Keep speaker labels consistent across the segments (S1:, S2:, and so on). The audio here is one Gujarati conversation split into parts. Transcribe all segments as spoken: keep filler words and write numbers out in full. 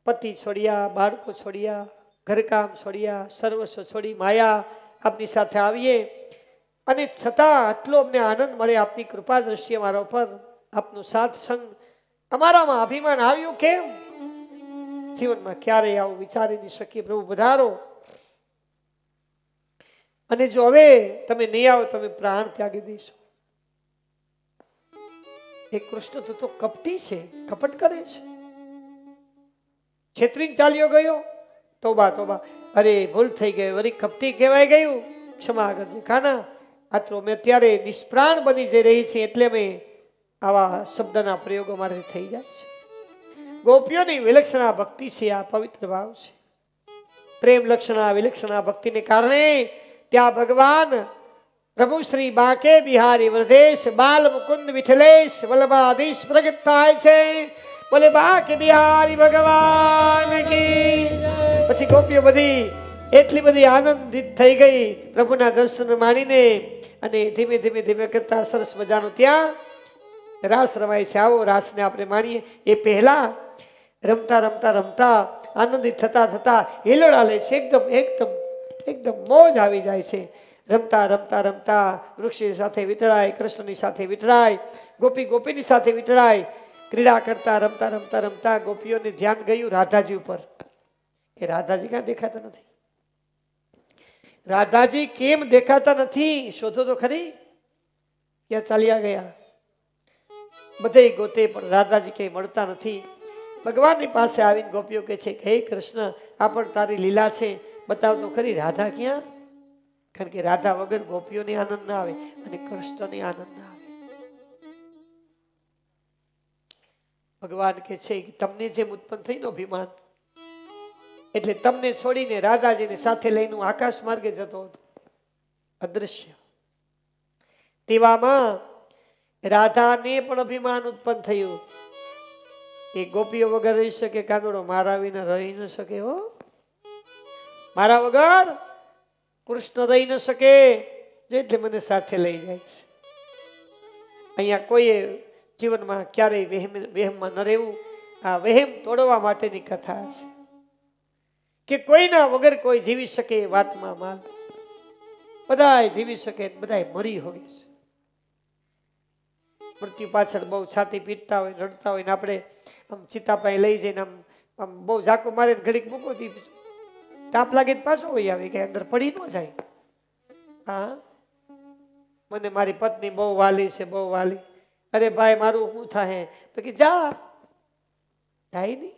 S1: પતિ છોડ્યા, બાળકો છોડ્યા, ઘરકામ છોડ્યા, સર્વસ્વ છોડી માયા આપની સાથે આવીએ અને છતાં આટલો અમને આનંદ મળે આપની કૃપા દ્રષ્ટિ અમારા ઉપર, આપનો સાથ સંગ અમારામાં અભિમાન આવ્યું કેમ? જીવનમાં ક્યારેય આવું વિચારી નહીં શકીએ. પ્રભુ વધારો. અને જો હવે તમે નહીં આવો તમે પ્રાણ ત્યાગી દઈશું. એ કૃષ્ણ તો, તો કપટી છે, કપટ કરે છે. છેતરીને ચાલ્યો ગયો, તોબા તોબા, અરે ભૂલ થઈ ગઈ, વળી કપટી કહેવાય ગયું, ક્ષમા કરજો કાના. આ તો અમે અત્યારે નિષ્પ્રાણ બની જઈ રહી છે એટલે અમે આવા શબ્દના પ્રયોગો મારે થઈ જાય છે. ગોપીઓની વિલક્ષણા ભક્તિ છે, આ પવિત્ર ભાવ છે. પ્રેમ લક્ષણા વિલક્ષણા ભક્તિને કારણે ત્યાં ભગવાન પ્રભુ શ્રી બાંકે બિહારી વ્રજેશ બાલ મુકુંદ વિઠલેશ વલ્લભાધીશ પ્રગટ થાય છે. બોલે બાંકે બિહારી ભગવાન કી. પછી ગોપીઓ બધી એટલી બધી આનંદિત થઈ ગઈ પ્રભુના દર્શન માણીને, અને ધીમે ધીમે ધીમે કરતા સરસ મજાનું ત્યાં રાસ રમાય છે. આવો રાસને આપણે માણીએ. એ પહેલા રમતા રમતા રમતા આનંદિત થતા થતા હિલોડા લે છે. એકદમ એકદમ એકદમ મોજ આવી જાય છે. રમતા રમતા રમતા વૃક્ષની સાથે વિતળાય, કૃષ્ણની સાથે વિતળાય, ગોપી ગોપીની સાથે વિતળાય. ક્રીડા કરતા રમતા રમતા રમતા ગોપીઓને ધ્યાન ગયું રાધાજી ઉપર. કે રાધાજી ક્યાં દેખાતા નથી? રાધાજી કેમ દેખાતા નથી? શોધો તો ખરી. ક્યાં ચાલ્યા ગયા? બધે ગોતે પણ રાધાજી કઈ મળતા નથી. ભગવાનની પાસે આવીને ગોપીઓ કહે છે કે હે કૃષ્ણ, આ પણ તારી લીલા છે, બતાવ તો ખરી રાધા ક્યાં? કારણ કે રાધા વગર ગોપીઓને આનંદ ના આવે અને કૃષ્ણને આનંદ ના આવે. ભગવાન કે છે કે તમને જેમ ઉત્પન્ન થઈને અભિમાન, એટલે તમને છોડીને રાધાજીને સાથે લઈને આકાશ માર્ગે જતો હતો, અદૃશ્ય. તેવામાં રાધાને પણ અભિમાન ઉત્પન્ન થયું. એ ગોપીઓ વગર રહી શકે કાંદોડો? મારા વિના રહી ન શકે. હો, મારા વગર કૃષ્ણ રહી ન શકે, એટલે મને સાથે લઈ જાય છે. અહીંયા કોઈએ જીવનમાં ક્યારેય વહેમ વહેમમાં ન રહેવું. આ વહેમ તોડવા માટેની કથા છે કે કોઈના વગર કોઈ જીવી શકે એ વાતમાં માન. બધાય જીવી શકે, બધાય મરી હોગે છે. મૃત્યુ પાછળ બહુ છાતી પીટતા હોય, રડતા હોય ને આપણે આમ ચિત્તા લઈ જઈને આમ આમ બહુ ઝાકો મારે ઘડીક મૂકો દીધું, તાપ લાગે પાછો હોય આવે કે અંદર પડી ન જાય. હા, મને મારી પત્ની બહુ વાલી છે, બહુ વાલી. અરે ભાઈ મારું શું થાય? તો કે જા, જાય નહીં.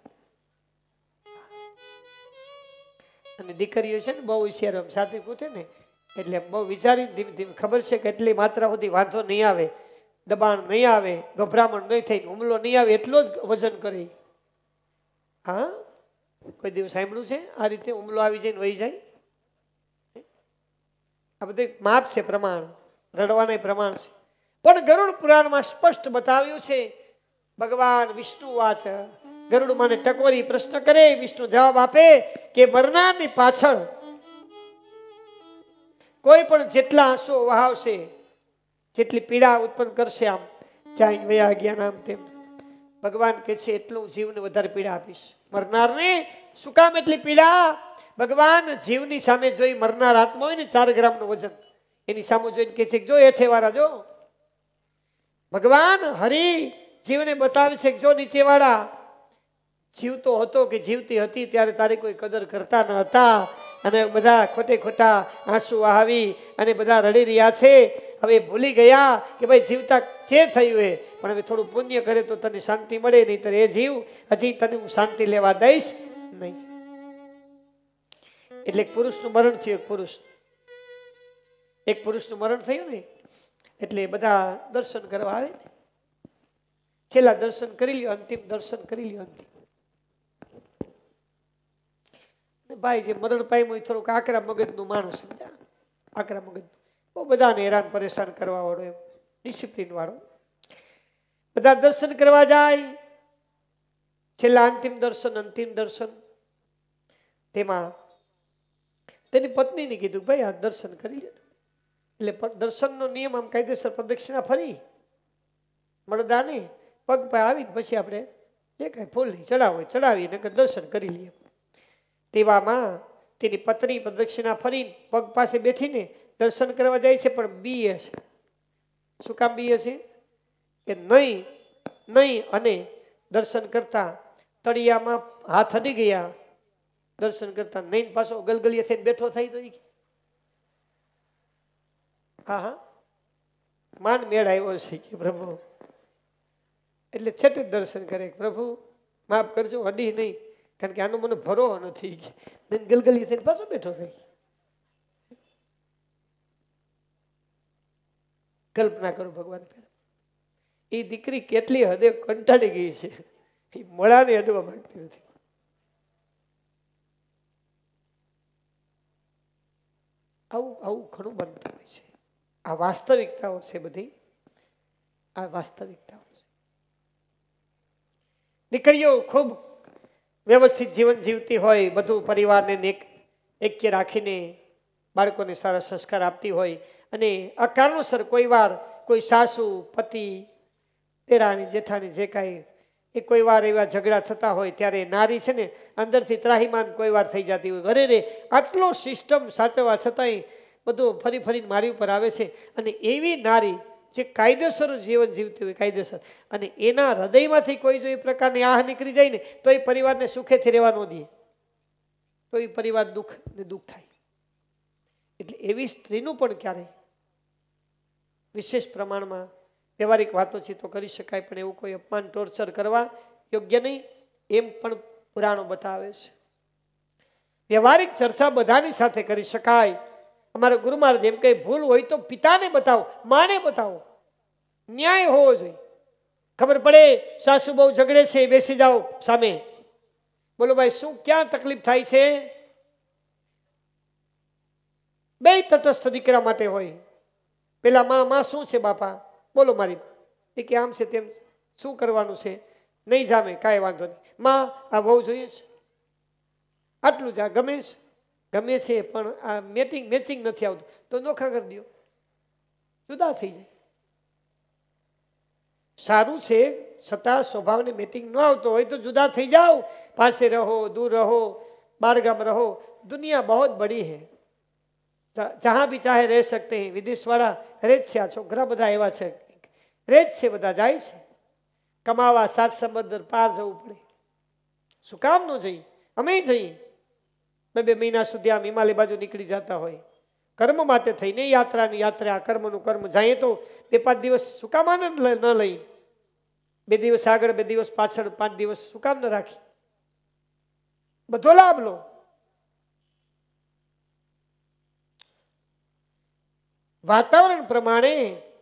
S1: અને દીકરીઓ છે ને બહુ હોશિયાર, આમ સાથે પૂછે ને એટલે બહુ વિચારીને ધીમે ધીમે ખબર છે કે એટલી માત્રા સુધી વાંધો નહીં આવે, દબાણ નહીં આવે, ગભરામણ નહીં થઈ, હુમલો નહીં આવે, એટલો જ વજન કરે. હા, કોઈ દિવસ સાંભળ્યું છે આ રીતે હુમલો આવી જાય ને વહી જાય? આ બધું માપ છે, પ્રમાણ, રડવાના પ્રમાણ છે. પણ ગરુડ પુરાણમાં સ્પષ્ટ બતાવ્યું છે. ભગવાન વિષ્ણુ વાચ ગરુડ માને ટકોરી પ્રશ્ન કરે, વિષ્ણુ જવાબ આપે કે મરનારની પાછળ કોઈ પણ જેટલા આંસુ વહાવશે, જેટલી પીડા ઉત્પન્ન કરશે, આમ ક્યાંય વયા ગયા નામ તેમ, ભગવાન કે છે એટલું જીવને વધારે પીડા આપીશ. મરનારને શું કામ એટલી પીડા? ભગવાન જીવની સામે જોઈ, મરનાર આત્મા હોય ને ચાર ગ્રામ નું વજન, એની સામે જોઈને કે છે જો હેઠે વાળા જો. ભગવાન હરિ જીવને બતાવે છે કે જો નીચે વાળા, જીવતો હતો કે જીવતી હતી ત્યારે તારી કોઈ કદર કરતા ન હતા, અને બધા ખોટે ખોટા આંસુ વહાવી અને બધા રડી રહ્યા છે. હવે ભૂલી ગયા કે ભાઈ જીવતા જે થયું એ, પણ હવે થોડું પુણ્ય કરે તો તને શાંતિ મળે, નહીં તો એ જીવ હજી તને હું શાંતિ લેવા દઈશ નહીં. એટલે એક પુરુષનું મરણ થયું. એક પુરુષ એક પુરુષનું મરણ થયું ને એટલે બધા દર્શન કરવા આવે ને, છેલ્લા દર્શન કરી લ્યો, અંતિમ દર્શન કરી લ્યો. અંતિમ ભાઈ જે મરણ પામ્યું એ થોડુંક આકરા મગજનું માણસ, આકરા મગજ, બહુ બધાને હેરાન પરેશાન કરવા વાળો, એમ ડિસિપ્લિન વાળો. બધા દર્શન કરવા જાય. છેલ્લા અંતિમ દર્શન, અંતિમ દર્શન તેમાં તેની પત્નીને કીધું ભાઈ આ દર્શન કરી લે. એટલે દર્શનનો નિયમ આમ કાયદેસર પ્રદક્ષિણા ફરી મળદાની પગ પર આવીને પછી આપણે જે કાંઈ ફૂલની ચડાવ હોય ચડાવી નકર દર્શન કરી લઈએ. તેવામાં તેની પત્ની પ્રદક્ષિણા ફરી પગ પાસે બેઠીને દર્શન કરવા જાય છે, પણ બીએ છે. શું કામ બીએ છે? કે નહીં નહીં અને દર્શન કરતા તળિયામાં હાથ અડી ગયા. દર્શન કરતા નહીં પાછો ગલગલિયા થઈને બેઠો થાય તો હા હા માન મેળ આવ્યો છે કે પ્રભુ, એટલે છેટે દર્શન કરે, પ્રભુ માફ કરજો, અડી નહીં, કારણ કે આનો મને ભરો નથી. ગલગલિયા થઈને પાછો બેઠો થઈ. કલ્પના કરો ભગવાન, એ દીકરી કેટલી હદે કંટાળી ગઈ છે, એ મળાને અડવા માંગતી નથી. આવું આવું ઘણું બનતું હોય છે. આ વાસ્તવિકતાઓ છે, બધી આ વાસ્તવિકતાઓ છે. દીકરીઓ ખૂબ વ્યવસ્થિત જીવન જીવતી હોય, બધું પરિવારને એક્ય રાખીને બાળકોને સારા સંસ્કાર આપતી હોય, અને અકારણોસર કોઈ વાર કોઈ સાસુ પતિ તેરાણી જેઠાણી જે કાંઈ એ કોઈ વાર એવા ઝઘડા થતા હોય ત્યારે નારી છે ને અંદરથી ત્રાહીમાન કોઈ વાર થઈ જતી હોય. અરે રે આટલો સિસ્ટમ સાચવવા છતાંય બધું ફરી ફરીને મારી ઉપર આવે છે. અને એવી નારી જે કાયદેસર જીવન જીવતી હોય, કાયદેસર, અને એના હૃદયમાંથી કોઈ જો એ પ્રકારની આહ નીકળી જાય ને તો એ પરિવારને સુખેથી રહેવા ન દે, તો એ પરિવાર દુઃખ ને દુઃખ થાય. એટલે એવી સ્ત્રીનું પણ ક્યારેય વિશેષ પ્રમાણમાં વ્યવહારિક વાતોચીતો કરી શકાય, પણ એવું કોઈ અપમાન ટોર્ચર કરવા યોગ્ય નહીં, એમ પણ પુરાણો બતાવે છે. વ્યવહારિક ચર્ચા બધાની સાથે કરી શકાય. અમારા ગુરુ મહારાજ એમ કઈ ભૂલ હોય તો પિતાને બતાવો, માને બતાવો, ન્યાય હોવો જોઈએ. ખબર પડે સાસુ બહુ ઝઘડે છે, બેસી જાઓ સામે, બોલો ભાઈ શું ક્યાં તકલીફ થાય છે? બે તટસ્થ દીકરા માટે હોય. પેલા માં માં શું છે બાપા, બોલો મારી એ કે આમ છે તેમ, શું કરવાનું છે? નહીં જામે, કાંઈ વાંધો નહીં. માં આ બહુ જોઈએ છે, આટલું જ આ ગમે છે, ગમે છે પણ આ મેચિંગ મેચિંગ નથી આવતું, તો નોખા કરી દો, જુદા થઈ જાય. સારું છે છતાં સ્વભાવને મેચિંગ ન આવતો હોય તો જુદા થઈ જાઓ. પાસે રહો, દૂર રહો, બારગામ રહો, દુનિયા બહુ બડી है, जहां भी चाहे रह सकते हैं. विदेश वाला રહે જ છે, આ છોકરા બધા એવા છે, રહે જ છે, બધા જાય છે કમાવા, સાત સમુદ્ર પાર જવું પડે. શું કામ ન જઈએ? અમે જઈએ. બે બે મહિના સુધી આમ હિમાલય બાજુ નીકળી જતા હોય, કર્મ માટે થઈને યાત્રાની યાત્રા, કર્મનું કર્મ. જાય તો બે પાંચ દિવસ શું કામ આનંદ ન લઈ? બે દિવસ આગળ, બે દિવસ પાછળ, પાંચ દિવસ શું કામ ન રાખી? બધો લાભ લો. વાતાવરણ પ્રમાણે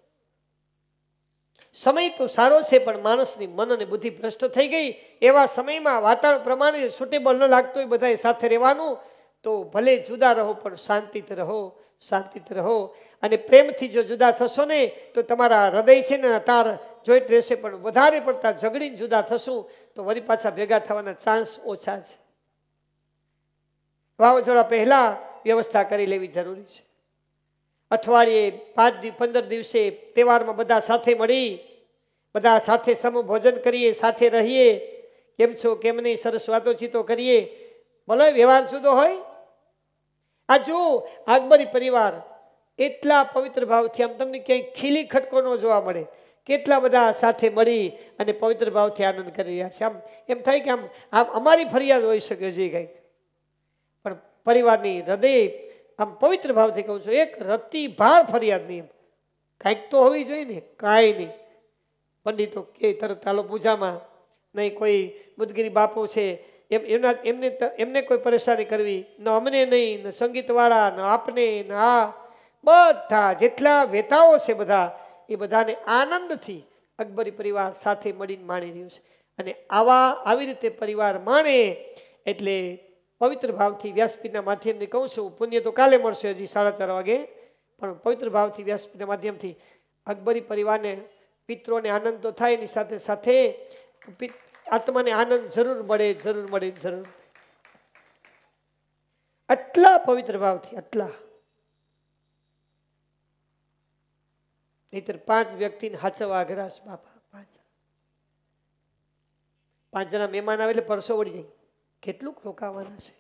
S1: સમય તો સારો છે, પણ માણસની મન અને બુદ્ધિ ભ્રષ્ટ થઈ ગઈ. એવા સમયમાં વાતાવરણ પ્રમાણે સુટેબલ ન લાગતું હોય બધાએ સાથે રહેવાનું, તો ભલે જુદા રહો પણ શાંતિથી રહો, શાંતિથી રહો. અને પ્રેમથી જો જુદા થશો ને તો તમારા હૃદય છે ને તાર જોઈટ રહેશે, પણ વધારે પડતા ઝઘડીને જુદા થશું તો વળી પાછા ભેગા થવાના ચાન્સ ઓછા છે. વાવાઝોડા પહેલા વ્યવસ્થા કરી લેવી જરૂરી છે. અઠવાડિયે પાંચ દિવસ પંદર દિવસે તહેવારમાં બધા સાથે મળી, બધા સાથે સમૂહ ભોજન કરીએ, સાથે રહીએ, કેમ છો કેમ નહીં, સરસ વાતોચીતો કરીએ. ભલે વ્યવહાર જુદો હોય. આ જો અકબરી પરિવાર એટલા પવિત્ર ભાવથી, આમ તમને ક્યાંય ખીલી ખટકો ન જોવા મળે. કેટલા બધા સાથે મળી અને પવિત્ર ભાવથી આનંદ કરી રહ્યા છે. આમ એમ થાય કે આમ આમ અમારી ફરિયાદ હોઈ શકે છે કંઈક, પણ પરિવારની હૃદય આમ પવિત્ર ભાવથી કહું છું, એક રત્તી ભાર ફરિયાદ નહીં, કાંઈક તો હોવી જોઈએ ને. કાંઈ નહીં. પંડિતો કે તરત ચાલો પૂજામાં, નહીં કોઈ મુદગીરી બાપુ છે એમ એમના એમને એમને કોઈ પરેશાની કરવી ન, અમને નહીં, ન સંગીતવાળા, ન આપને, ન આ બધા જેટલા વેતાઓ છે બધા, એ બધાને આનંદથી અકબરી પરિવાર સાથે મળીને માણી રહ્યું છે. અને આવા આવી રીતે પરિવાર માણે એટલે પવિત્ર ભાવથી વ્યાસપીઠના માધ્યમથી કહું છું, પુણ્ય તો કાલે મળશે હજી સાડા ચાર વાગે, પણ પવિત્ર ભાવથી વ્યાસપીઠના માધ્યમથી અકબરી પરિવારને પિત્રોને આનંદ તો થાય, એની સાથે સાથે આત્માને આનંદ જરૂર મળે, જરૂર મળે, જરૂર. આટલા પવિત્ર ભાવથી, આટલા. નહીતર પાંચ વ્યક્તિને હાચવા અઘરાશ બાપા. પાંચ પાંચ જણા મહેમાન આવે એટલે પરસો વળી જાય, કેટલું રોકાવાના છે?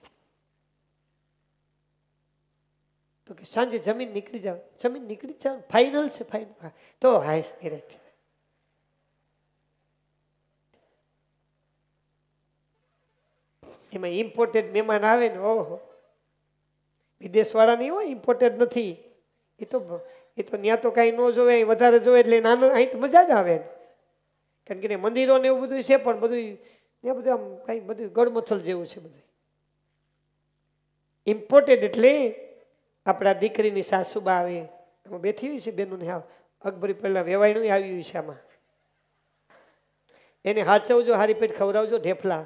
S1: તો કે સાંજે જમીન નીકળી જાવ. જમીન નીકળી જાવ ફાઇનલ છે, ફાઇનલ તો હાઈસ નહીં રાખે. એમાં ઇમ્પોર્ટેડ મહેમાન આવે ને, ઓહો, વિદેશ વાળા નહીં હોય, ઇમ્પોર્ટેડ નથી. એ તો એ તો ત્યાં તો કાંઈ ન જોવે, વધારે જોવે એટલે નાનો અહીં તો મજા જ આવે. કારણ કે મંદિરો ને એવું બધું છે, પણ બધું ત્યાં બધું આમ કાંઈ બધું ગળમથલ જેવું છે બધું. ઇમ્પોર્ટેડ એટલે આપણા દીકરીની સાસુબા આવે, આમાં બેઠી હોય છે બેનોને, હા અકબરી પહેલા વેવાયણું આવી હોય છે આમાં. એને હાચવજો, હારી પેટ ખવડાવજો, ઢેફલા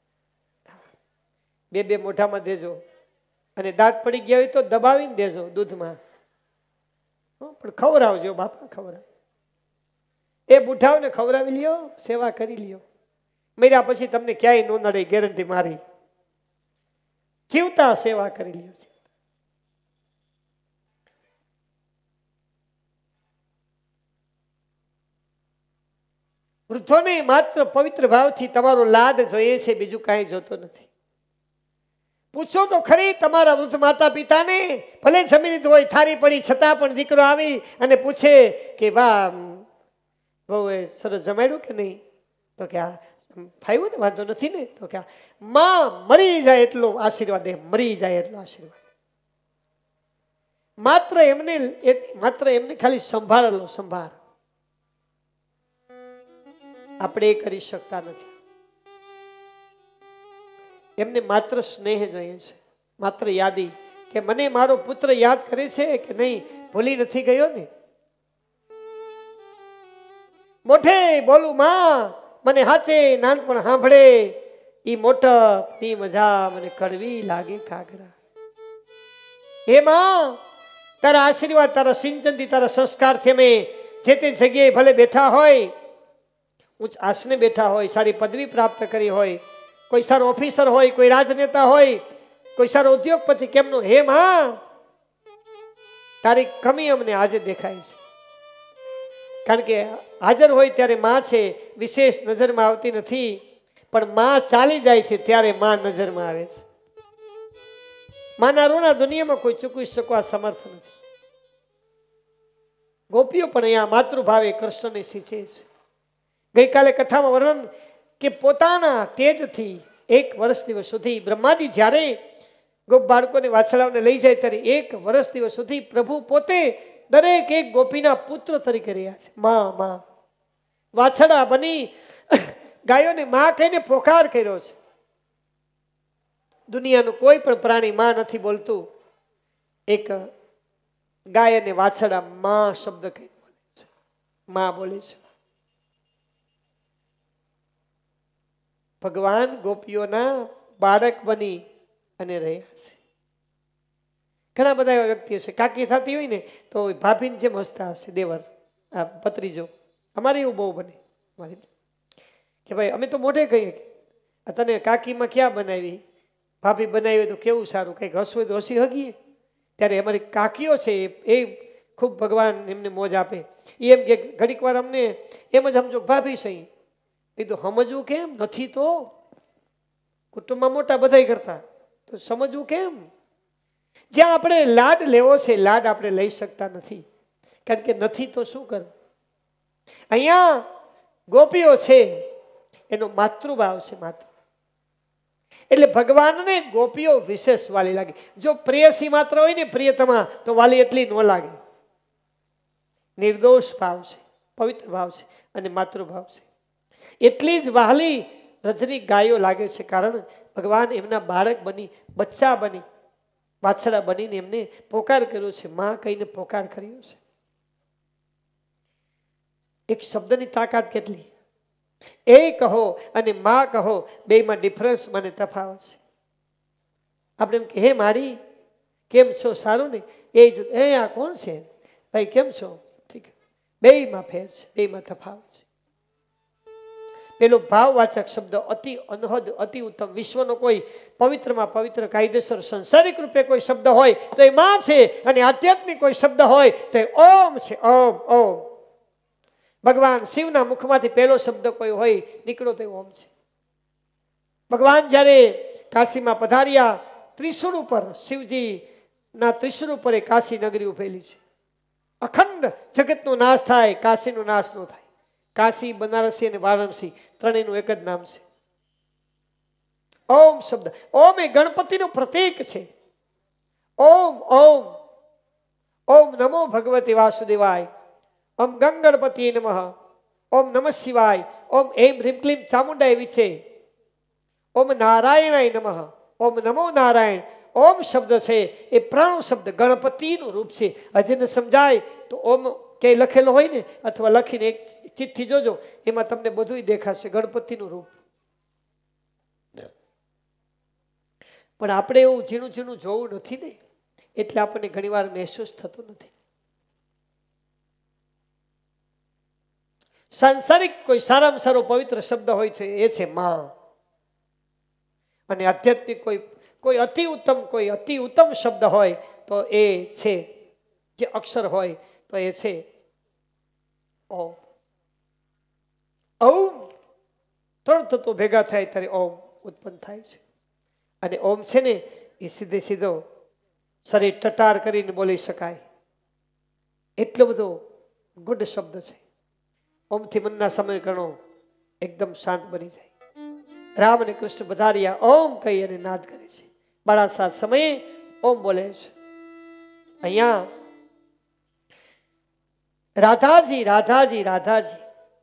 S1: બે બે મોઢામાં દેજો, અને દાંત પડી ગયા હોય તો દબાવીને દેજો દૂધમાં, પણ ખવડાવજો બાપા, ખવડાવ. એ બુઢાઓને ખવડાવી લ્યો, સેવા કરી લ્યો. મર્યા પછી તમને ક્યાંય નો નડે, ગેરંટી મારી. જીવતા સેવા કરી લ્યો છે. વૃદ્ધોને માત્ર પવિત્ર ભાવથી તમારો લાડ જોઈએ છે, બીજું કાંઈ જોતો નથી. પૂછો તો ખરી તમારા વૃદ્ધ માતા પિતાને, ભલે જમી લીધું હોય, થારી પડી છતાં પણ દીકરો આવી અને પૂછે કે બા બહુ સરસ જમાડ્યું કે નહીં? તો કે આ ફાવ્યું ને, વાંધો નથી ને? તો કે માં મરી જાય એટલો આશીર્વાદ દે, મરી જાય એટલો આશીર્વાદ. માત્ર એમને માત્ર એમને ખાલી સંભાળેલો, સંભાળ. આપણે એ કરી શકતા નથી. એમને માત્ર સ્નેહ જોઈએ છે, માત્ર યાદી, કે મને મારો પુત્ર યાદ કરે છે કે નહીં, ભૂલી નથી ગયો ને. મોઢે બોલું માં મને હાથે નાનપણ સાંભળે, ઈ મોટપ ની મજા મને કડવી લાગે કાગરા. હે માં, તારા આશીર્વાદ, તારા સિંચનથી, તારા સંસ્કારથી અમે જે તે જગ્યાએ ભલે બેઠા હોય, ઉચ્ચ આસને બેઠા હોય, સારી પદવી પ્રાપ્ત કરી હોય, કોઈ સારો ઓફિસર હોય, કોઈ રાજનેતા હોય, કોઈ સારો ઉદ્યોગપતિ, કેમનો? હે માં, તારી કમી અમને આજે દેખાય છે. કારણ કે હાજર હોય ત્યારે માં છે, વિશેષ નજરમાં આવતી નથી, પણ માં ચાલી જાય છે ત્યારે માં નજરમાં આવે છે. માના ઋણા દુનિયામાં કોઈ ચૂકવી શકવા સમર્થ નથી. ગોપીઓ પણ અહીંયા માતૃભાવે કૃષ્ણને સિંચે છે. ગઈકાલે કથામાં વર્ણન કે પોતાના તેજથી એક વર્ષ દિવસ સુધી બ્રહ્માજી જ્યારે ગોપ બાળકોને વાછડાઓને લઈ જાય ત્યારે એક વર્ષ દિવસ સુધી પ્રભુ પોતે દરેક એક ગોપીના પુત્ર તરીકે રહ્યા છે. માં માં વાછડા બની ગાયોને માં કહીને પોકાર કર્યો છે. દુનિયાનું કોઈ પણ પ્રાણી માં નથી બોલતું, એક ગાય અને વાછડા માં શબ્દ કહીને બોલે છે, માં બોલે છે. ભગવાન ગોપીઓના બાળક બની અને રહ્યા છે. ઘણા બધા એવા વ્યક્તિઓ છે, કાકી થતી હોય ને તો ભાભીને જેમ હસતા હશે, દેવર આ ભત્રીજો. અમારે એવું બહુ બને કે ભાઈ અમે તો મોઢે કહીએ કે તને કાકીમાં ક્યાં બનાવી, ભાભી બનાવી તો કેવું સારું, કંઈક હસવું તો હસી હગીએ. ત્યારે અમારી કાકીઓ છે એ ખૂબ ભગવાન એમને મોજ આપે. એ એમ કે ઘડીક વાર અમને એમ જ સમજો ભાભી સહી, એ તો સમજવું કેમ નથી? તો કુટુંબમાં મોટા બધા કરતા, તો સમજવું કેમ? જ્યાં આપણે લાડ લેવો છે, લાડ આપણે લઈ શકતા નથી, કારણ કે નથી તો શું કર. અહીંયા ગોપીઓ છે, એનો માતૃભાવ છે, માતૃ. એટલે ભગવાનને ગોપીઓ વિશેષ વાલી લાગે. જો પ્રેયસી માત્ર હોય ને પ્રિયતમા, તો વાલી એટલી ન લાગે. નિર્દોષ ભાવ છે, પવિત્ર ભાવ છે અને માતૃભાવ છે. એટલી જ વહાલી રજની ગાયો લાગે છે, કારણ ભગવાન એમના બાળક બની, બચ્ચા બની, વાછડા બનીને એમને પોકાર કર્યો છે, માં કહીને પોકાર કર્યો છે. એક શબ્દની તાકાત કેટલી! એ કહો અને માં કહો, બેમાં ડિફરન્સ મને તફાવત છે. આપણે એમ કે હે મારી કેમ છો, સારું ને? એ જ એ આ કોણ છે ભાઈ, કેમ છો? ઠીક. બેમાં ફેર છે, બેમાં તફાવત છે. પેલો ભાવવાચક શબ્દ અતિ અનહદ, અતિ ઉત્તમ. વિશ્વનો કોઈ પવિત્રમાં પવિત્ર, કાયદેસર, સંસારિક રૂપે કોઈ શબ્દ હોય તો એ માં છે, અને આધ્યાત્મિક કોઈ શબ્દ હોય તો એ ઓમ છે. ઓમ ઓમ. ભગવાન શિવના મુખમાંથી પહેલો શબ્દ કોઈ હોય નીકળો તો ઓમ છે. ભગવાન જ્યારે કાશીમાં પધાર્યા, ત્રિશુળ ઉપર શિવજી ના ત્રિશુળ ઉપર એ કાશી નગરી ઉભેલી છે. અખંડ જગતનો નાશ થાય, કાશીનો નાશ ન થાય. કાશી, બનારસી અને વારાણસી ત્રણેયનું એક જ નામ છે. ઓમ શબ્દ, ઓમ એ ગણપતિનું પ્રતીક છે. ઓમ ઓમ ઓમ નમો ભગવતે વાસુદેવાય, ઓમ ગંગણપતિ નમઃ, ઓમ નમઃ શિવાય, ઓમ એમ હ્રીમ ક્લીમ ચામુંડાય વિચે, ઓમ નારાયણાય નમઃ, ઓમ નમો નારાયણ. ઓમ શબ્દ છે એ પ્રાણ શબ્દ ગણપતિનું રૂપ છે. હજીને સમજાય તો ઓમ કે લખેલો હોય ને, અથવા લખીને એક ચિઠ્ઠી જોજો, એમાં તમને બધું દેખાશે ગણપતિનું રૂપ. પણ આપણે એવું ઝીણું ઝીણું જોવું નથી ને, એટલે આપણને ઘણી વાર મહેસૂસ થતું નથી. સાંસારિક કોઈ સારામાં સારો પવિત્ર શબ્દ હોય છે એ છે માં, અને આધ્યાત્મિક કોઈ કોઈ અતિ ઉત્તમ કોઈ અતિ ઉત્તમ શબ્દ હોય તો એ છે, જે અક્ષર હોય તો એ છે ઓમ. ઓમ ત્રણ તત્વો ભેગા થાય ત્યારે ઓમ ઉત્પન્ન થાય છે. અને ઓમ છે ને એ સીધે સીધો શરીર ટટાર કરીને બોલી શકાય એટલો બધો ગુડ શબ્દ છે. ઓમથી મનના સમીકરણો એકદમ શાંત બની જાય. રામ અને કૃષ્ણ પધાર્યા, ઓમ કહી અને નાદ કરે છે. બાળાસાત સમયે ઓમ બોલે છે. અહીંયા રાધાજી રાધાજી રાધાજી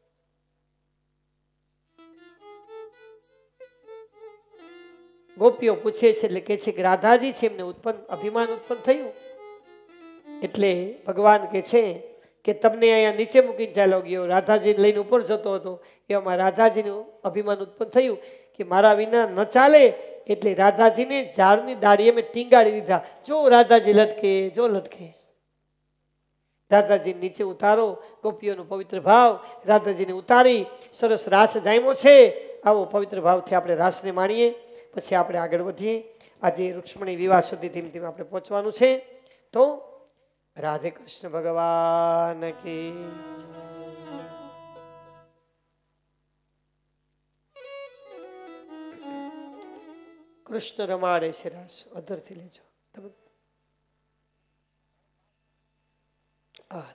S1: ગોપીઓ પૂછે છે, એટલે કે છે કે રાધાજી છે, એમને ઉત્પન્ન અભિમાન ઉત્પન્ન થયું. એટલે ભગવાન કે છે કે તમને અહીંયા નીચે મૂકીને ચાલ્યો ગયો, રાધાજીને લઈને ઉપર જતો હતો, એમાં રાધાજીનું અભિમાન ઉત્પન્ન થયું કે મારા વિના ન ચાલે. એટલે રાધાજીને ઝાડની ડાળીએ મેં ટીંગાડી દીધા. જો રાધાજી લટકે, જો લટકે. રાધાજી નીચે ઉતારો, ગોપીઓનો પવિત્ર ભાવ રાધાજીને ઉતારી સરસ રાસ જામ્યો છે. આવો પવિત્ર ભાવથી આપણે રાસને માણીએ, પછી આપણે આગળ વધીએ. આજે રૂક્ષ્મણી વિવાહ સુધી ધીમે ધીમે આપણે પહોંચવાનું છે. તો રાધે કૃષ્ણ ભગવાન કી. કૃષ્ણ રમાડે છે રાસ. અધરથી લેજો તમે. આ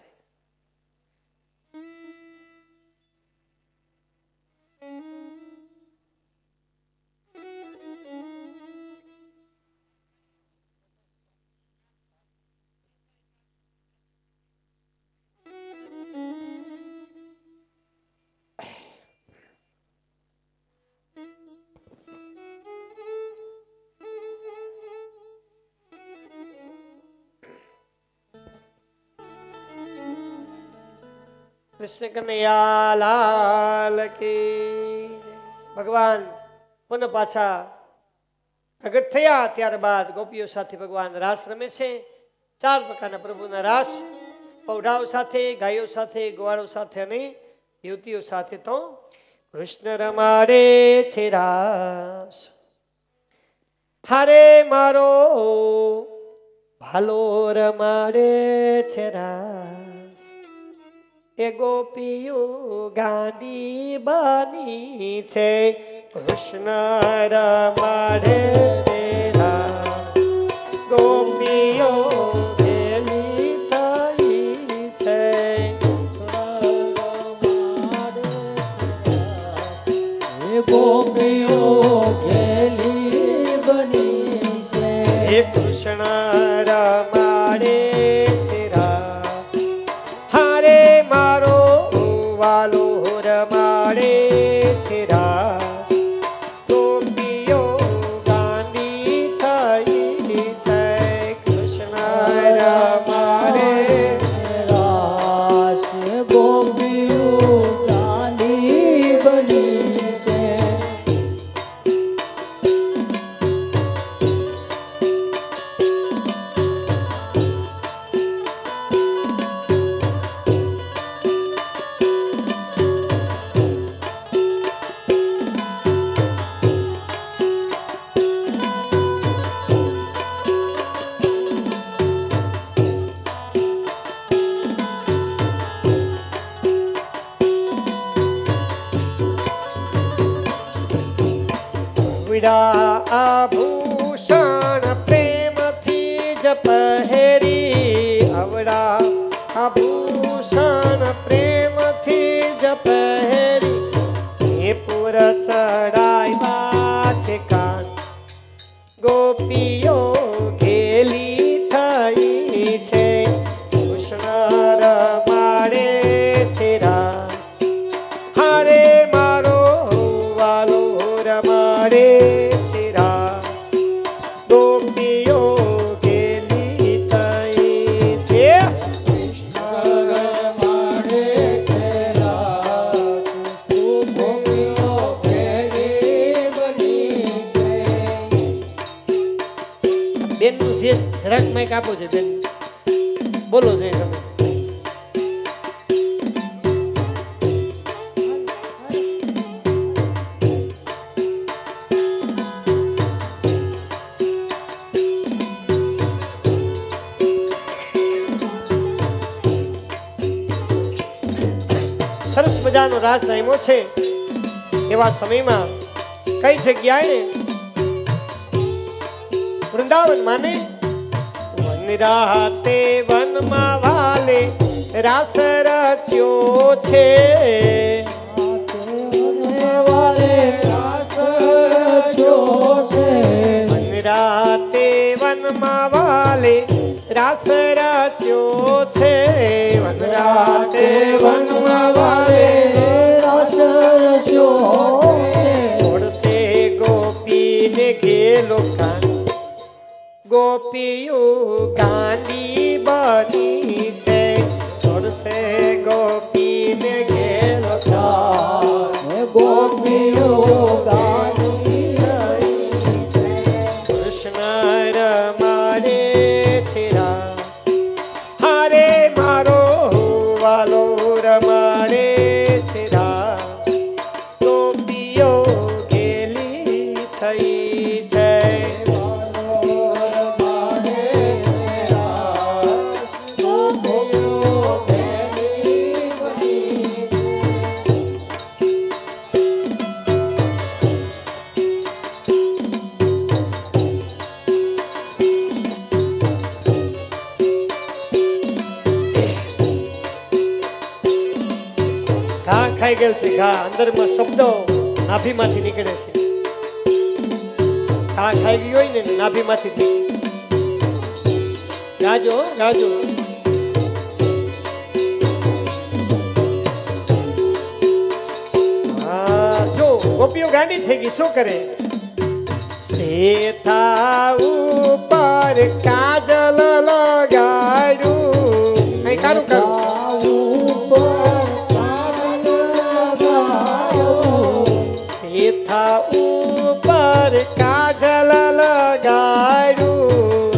S1: કૃષ્ણ કનૈયા લાલ કી. ભગવાન પુનઃ પાછા પ્રગટ થયા, ત્યારબાદ ગોપીઓ સાથે ભગવાન રાસ રમે છે. ચાર પ્રકારના પ્રભુના રાસ, પૌઢાઓ સાથે, ગાયો સાથે, ગોવાળો સાથે અને યુવતીઓ સાથે. તો કૃષ્ણ રમાડે છે રાસ, હારે મારો ભાલો રમાડે છે રાસ. એ ગોપીઓ ગાંડી બની છે, કૃષ્ણ રમાડે છે રાસ. ગોપીઓ ભેલી થઈ છે,
S2: ગોપીઓ ઘેલી બની છે.
S1: હે કૃષ્ણ રમાડે છે રાસ, હારે મારો વાલો રમાડે છે રાસ. ગોપીઓ હીરા આભૂષણ પ્રેમથી જ પહેરી અવડા આભૂષણ પ્રેમથી જ પહેરી એ પુર ચડાવ્યા છે કાન ગોપીઓ ઘેલી થઈ છે કૃષ્ણ રમાડે છે રાસ હારે મારો વાલો રમાડે છે રાસ ગોપીઓ ઘેલી થઈ છે
S2: કૃષ્ણ રમાડે છે રાસ ગોપીઓ ઘેલી બની છે.
S1: બેનનું જે જરાક માઈક આપો છે બેન બોલો છે તમે. સરસ મજાનો રાસ રમ્યો છે. એવા સમયમાં કઈ જગ્યાએ વૃંદાવન માને વન રાતે વનમાં વાલે રાસ રચ્યો છે.
S2: વાલે રાસ રચ્યો છે.
S1: વન રાતે વનમાં વાલે રાસ રચ્યો છે. વન રાતે વનમાં વાલે
S2: રાસ રચ્યો છે.
S1: છોડશે ગોપીને ઘેલો કાન ગોપીઓ ગાંડી બની છે. છોડશે ગોપીને ઘેલો કાન
S2: ગોપીઓ ગાની રહી છે.
S1: કૃષ્ણ રમાડે છે રાસ હારે મારો વાલો રમાડે છે રાસ ગોપીઓ ઘેલી થઈ છે. ઘા ખાઈ ગયેલ છે. ઘા અંદરમાં શબ્દો નાભીમાંથી નીકળે છે. ઘા ખાઈ ગઈ હોય ને નાભીમાંથી નીકળે. ગાજો ગાજો. હા જો ગોપીઓ ગાંડી થઈ ગઈ શું કરે સેથા ઉપર કાજલ લગાડ્યું કઈ કારું કારું સેથા ઉપર કાજલ લગાડ્યું.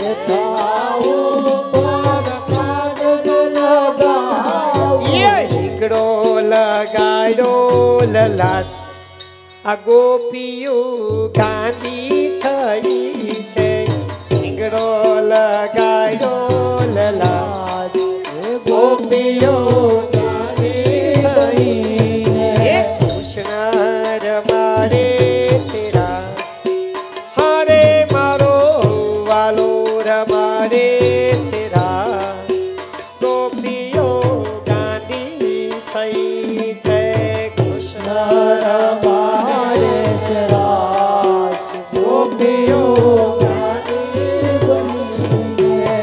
S1: ઈકડો લગાડ્યો લલાટ આ ગોપીઓ ગાંડી થઈ છે. ઈકડો લગાડ્યો લલાટ ગોપીઓ ગાંડી થઈ છે. કૃષ્ણ રમાડે છે રાસ હારે મારો વાલો રમાડે છે રાસ ગોપીઓ ગાંડી થઈ છે. કૃષ્ણ
S2: રમાડે છે રાસ ગોપીઓ ગાની બની છે.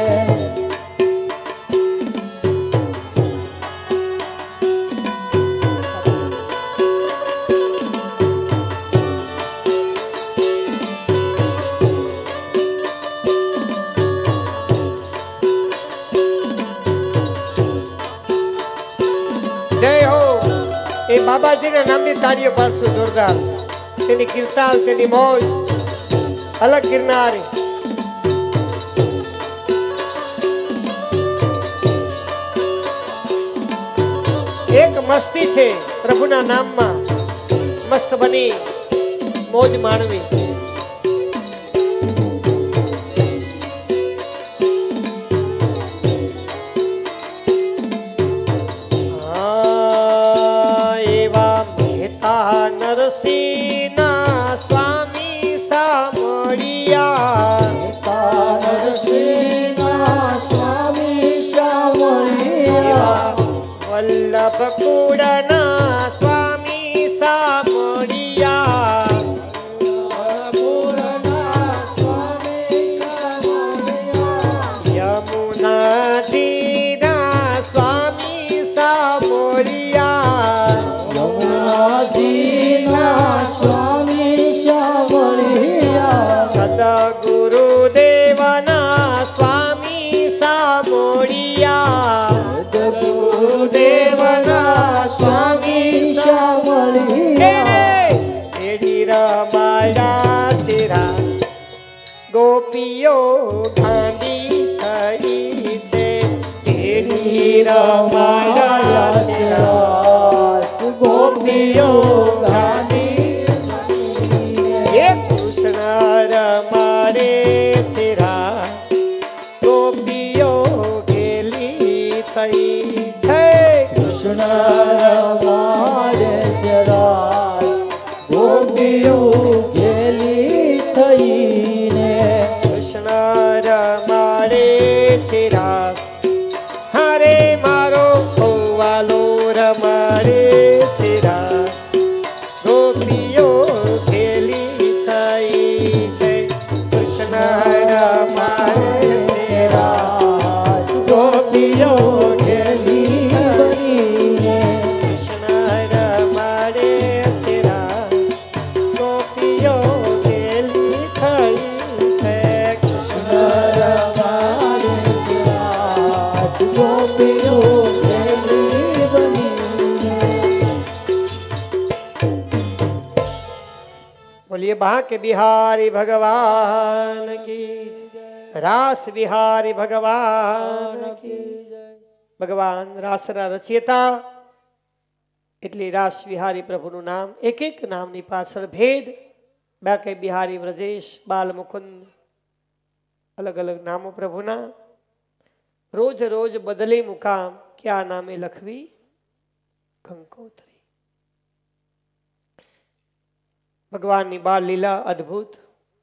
S1: જય હો એ બાબાજીના નામની તાળીઓ પાડશું જોરદાર. તેની કીર્તાલ તેની મોજ અલગ ગિરનારી. એક મસ્તી છે પ્રભુના નામમાં મસ્ત બની મોજ માણવી. એવા મહેતા નરસિંહના સ્વામી મારા ગુરુદેવના સ્વામી સામોડિયા
S2: ગુરુદેવના સ્વામી સામળિયા
S1: એડી રમાયા તેરા ગોપીઓ ગાંધી થઈ છે એડી રમાયા તેરા
S2: ગોપીઓ ગાંધી
S1: એ કૃષ્ણ રમાડે તેરા ગોપીઓ ગેલી થઈ છે
S2: કૃષ્ણ રમાડે શરાય ગોપીઓ ગેલી થઈને
S1: કૃષ્ણ રમાડે તેરા હરે મારો ભોવાલો રમાડે તેરા ગોપીઓ ગેલી થઈ છે કૃષ્ણ રમાડે તેરા
S2: ગોપીઓ ગેલી બનીને
S1: કૃષ્ણ રમાડે તેરા ગોપીઓ ગેલી થઈ છે કૃષ્ણ
S2: રમાડે શરાય ગોપીઓ ગેલી બનીને
S1: बोलिए बांके बिहारी भगवान की रास बिहारी भगवान की भगवान रासना रचयिता એટલે રાસ વિહારી પ્રભુનું નામ એક એક નામની પાછળ ભેદ બાકે બિહારી વ્રજેશ બાલ મુકુંદ અલગ અલગ નામો પ્રભુના રોજ રોજ બદલે મુકામ ક્યાં નામે લખવી કંકોત્રી ભગવાનની બાળ લીલા અદ્ભુત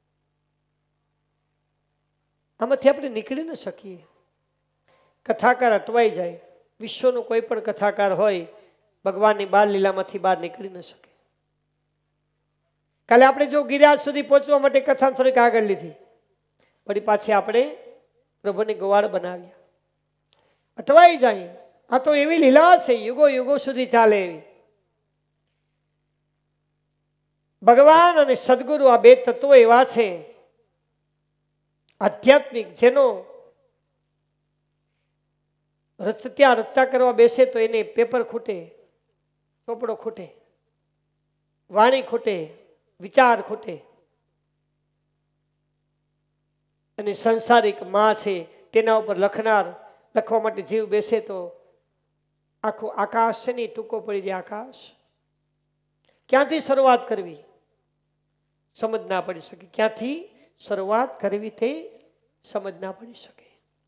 S1: આમાંથી આપણે નીકળી ન શકીએ કથાકાર અટવાઈ જાય વિશ્વનો કોઈ પણ કથાકાર હોય ભગવાનની બાળ લીલામાંથી બહાર નીકળી ન શકે કાલે આપણે જો ગિરિરાજ સુધી પહોંચવા માટે કથા થોડીક આગળ લીધી વળી પાછી આપણે પ્રભુને ગોવાળ બનાવ્યા અટવાઈ જાય આ તો એવી લીલા છે યુગો યુગો સુધી ચાલે એવી ભગવાન અને સદગુરુ આ બે તત્વો એવા છે આધ્યાત્મિક જેનો રચત્યા રચતા કરવા બેસે તો એને પેપર ખૂટે ચોપડો ખૂટે વાણી ખૂટે વિચાર ખૂટે અને સંસારિક માં છે તેના ઉપર લખનાર લખવા માટે જીવ બેસે તો આખું આકાશ છે ને ટૂંકો પડી જાય આકાશ ક્યાંથી શરૂઆત કરવી સમજ ના પડી શકે ક્યાંથી શરૂઆત કરવી તે સમજ ના પડી શકે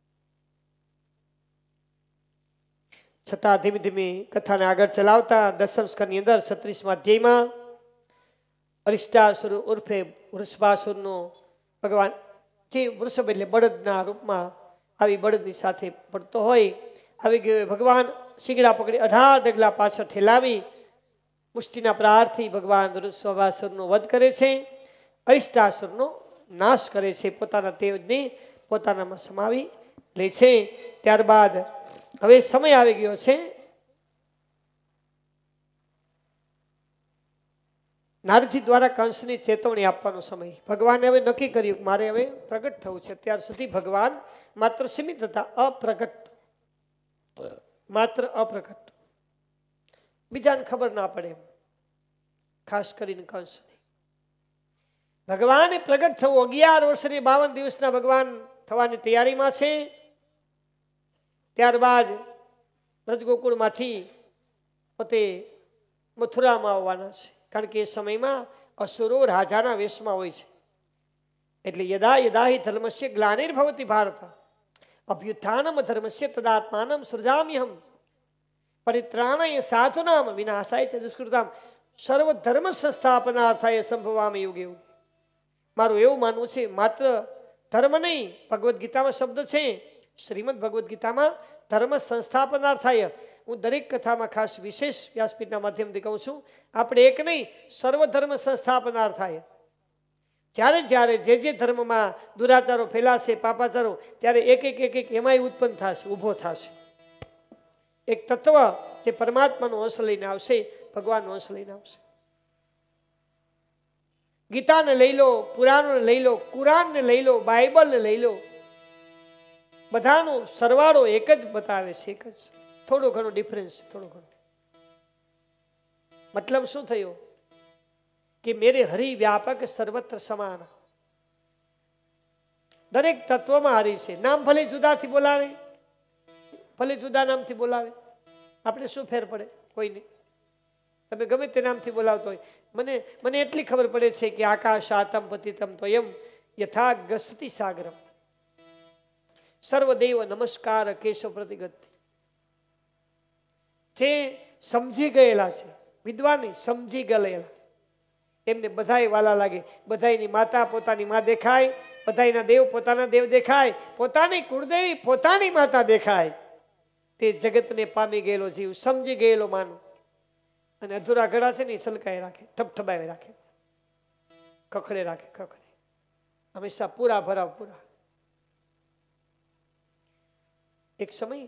S1: છતાં ધીમે ધીમે કથાને આગળ ચલાવતા દસમ સ્કંદની અંદર છત્રીસમા અધ્યાયમાં અરિષ્ટાસુર ઉર્ફે વૃષભાસુરનો ભગવાન જે વૃષભ એટલે બળદના રૂપમાં આવી બળદની સાથે પડતો હોય આવી ગયો ભગવાન શીંગડા પકડી અઢાર ડગલા પાછળ ઠેલાવી મુષ્ટિના પ્રહારથી ભગવાન વૃષભાસુરનો વધ કરે છે અરિષ્ટાસુરનો નાશ કરે છે પોતાના તેજને પોતાનામાં સમાવી લે છે ત્યારબાદ હવે સમય આવી ગયો છે નારદજી દ્વારા કંસની ચેતવણી આપવાનો સમય ભગવાને હવે નક્કી કર્યું મારે હવે પ્રગટ થવું છે ત્યાર સુધી ભગવાન માત્ર સીમિત હતા અપ્રગટ માત્ર અપ્રગટ બીજાને ખબર ના પડે એમ ખાસ કરીને કંસ ભગવાને પ્રગટ થવું અગિયાર વર્ષની બાવન દિવસના ભગવાન થવાની તૈયારીમાં છે ત્યારબાદ બ્રજગોકુળમાંથી પોતે મથુરામાં આવવાના છે કારણ કે એ સમયમાં અસુરો રાજાના વેશમાં હોય છે એટલે યદા યદા હિ ધર્મસ્ય ગ્લાનિર્ભવતિ ભારત અભ્યુત્થાનમ ધર્મસ્ય તદાત્માનમ સૃજામ્યહમ પરિત્રાણાય સાધુનામ વિનાશાય ચ દુષ્કૃતામ સર્વ ધર્મ સંસ્થાપનાર્થાય સંભવામી યુગે યુગે મારું એવું માનવું છે માત્ર ધર્મ નહીં ભગવદ્ ગીતામાં શબ્દ છે શ્રીમદ ભગવદ્ ગીતામાં ધર્મ સંસ્થાપનાર્થાય હું દરેક કથામાં ખાસ વિશેષ વ્યાસપીઠના માધ્યમથી કહું છું આપણે એક નહીં સર્વ ધર્મ સંસ્થાપનાર્થાય જ્યારે જ્યારે જે જે ધર્મમાં દુરાચારો ફેલાશે પાપાચારો ત્યારે એક એક એક એક એમાંય ઉત્પન્ન થશે ઊભો થશે એક તત્વ જે પરમાત્માનો અંશ લઈને આવશે ભગવાનનો અંશ લઈને આવશે ગીતાને લઈ લો, પુરાણને લઈ લો, કુરાનને લઈ લો, બાઇબલને લઈ લો, બધાનો સરવાળો એક જ બતાવે છે, એક જ. થોડો ઘણો ડિફરન્સ, થોડો ઘણો. મતલબ શું થયો કે મેરે હરિ વ્યાપક સર્વત્ર સમાન. દરેક તત્વમાં હરિ છે. નામ ભલે જુદાથી બોલાવે, ભલે જુદા નામથી બોલાવે, આપણે શું ફેર પડે? કોઈ નહીં. તમે ગમે તે નામથી બોલાવતો હોય, મને મને એટલી ખબર પડે છે કે આકાશ આતમ પતિતમ તો એમ યથા ગસતી સાગરમ સર્વદેવ નમસ્કાર કેશવ પ્રતિગતિ. જે સમજી ગયેલા છે, વિદ્વાન સમજી ગયેલા, એમને બધાય વાલા લાગે. બધાયની માતા પોતાની માં દેખાય, બધાયના દેવ પોતાના દેવ દેખાય, પોતાની કુળદેવી પોતાની માતા દેખાય. તે જગતને પામી ગયેલો જીવ, સમજી ગયેલો માનો. અને અધૂરા ઘડા છે ને એ સલકાઈ રાખે, ઠપઠબાવી રાખે, ખખડે રાખે, ખખડે. હંમેશા પૂરા ભરાવ પૂરા. એક સમય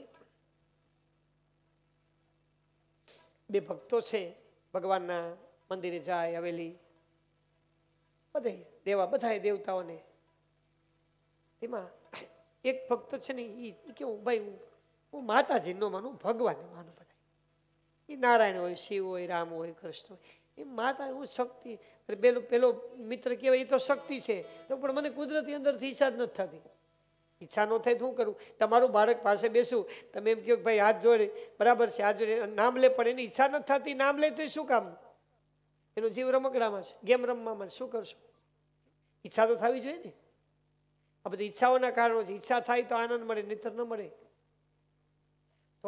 S1: બે ભક્તો છે, ભગવાનના મંદિરે જાય, હવેલી, બધે દેવા બધા દેવતાઓને. એમાં એક ભક્ત છે ને એ કેવું, ભાઈ હું હું માતાજી નો માનું, ભગવાન માનું. બધા એ નારાયણ હોય, શિવ હોય, રામ હોય, કૃષ્ણ હોય, એ માતા હું શક્તિ. પેલો પેલો મિત્ર કહેવાય એ તો શક્તિ છે, તો પણ મને કુદરતી અંદરથી ઈચ્છા જ નથી થતી. ઈચ્છા ન થાય તો શું કરું? તમારું બાળક પાસે બેસું, તમે એમ કહો ભાઈ હાથ જોડે, બરાબર છે, હાથ જોડે, નામ લે, પણ એની ઈચ્છા નથી થતી. નામ લે તો શું કામ? એનો જીવ રમકડામાં છે, ગેમ રમવામાં. શું કરશો? ઈચ્છા તો થવી જોઈએ ને. આ બધી ઈચ્છાઓના કારણો છે. ઈચ્છા થાય તો આનંદ મળે, નહીતર ન મળે. તો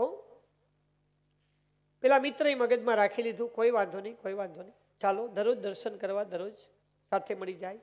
S1: પેલા મિત્ર મગજમાં રાખી લીધું, કોઈ વાંધો નહીં, કોઈ વાંધો નહીં, ચાલો દરરોજ દર્શન કરવા, દરરોજ સાથે મળી જાય.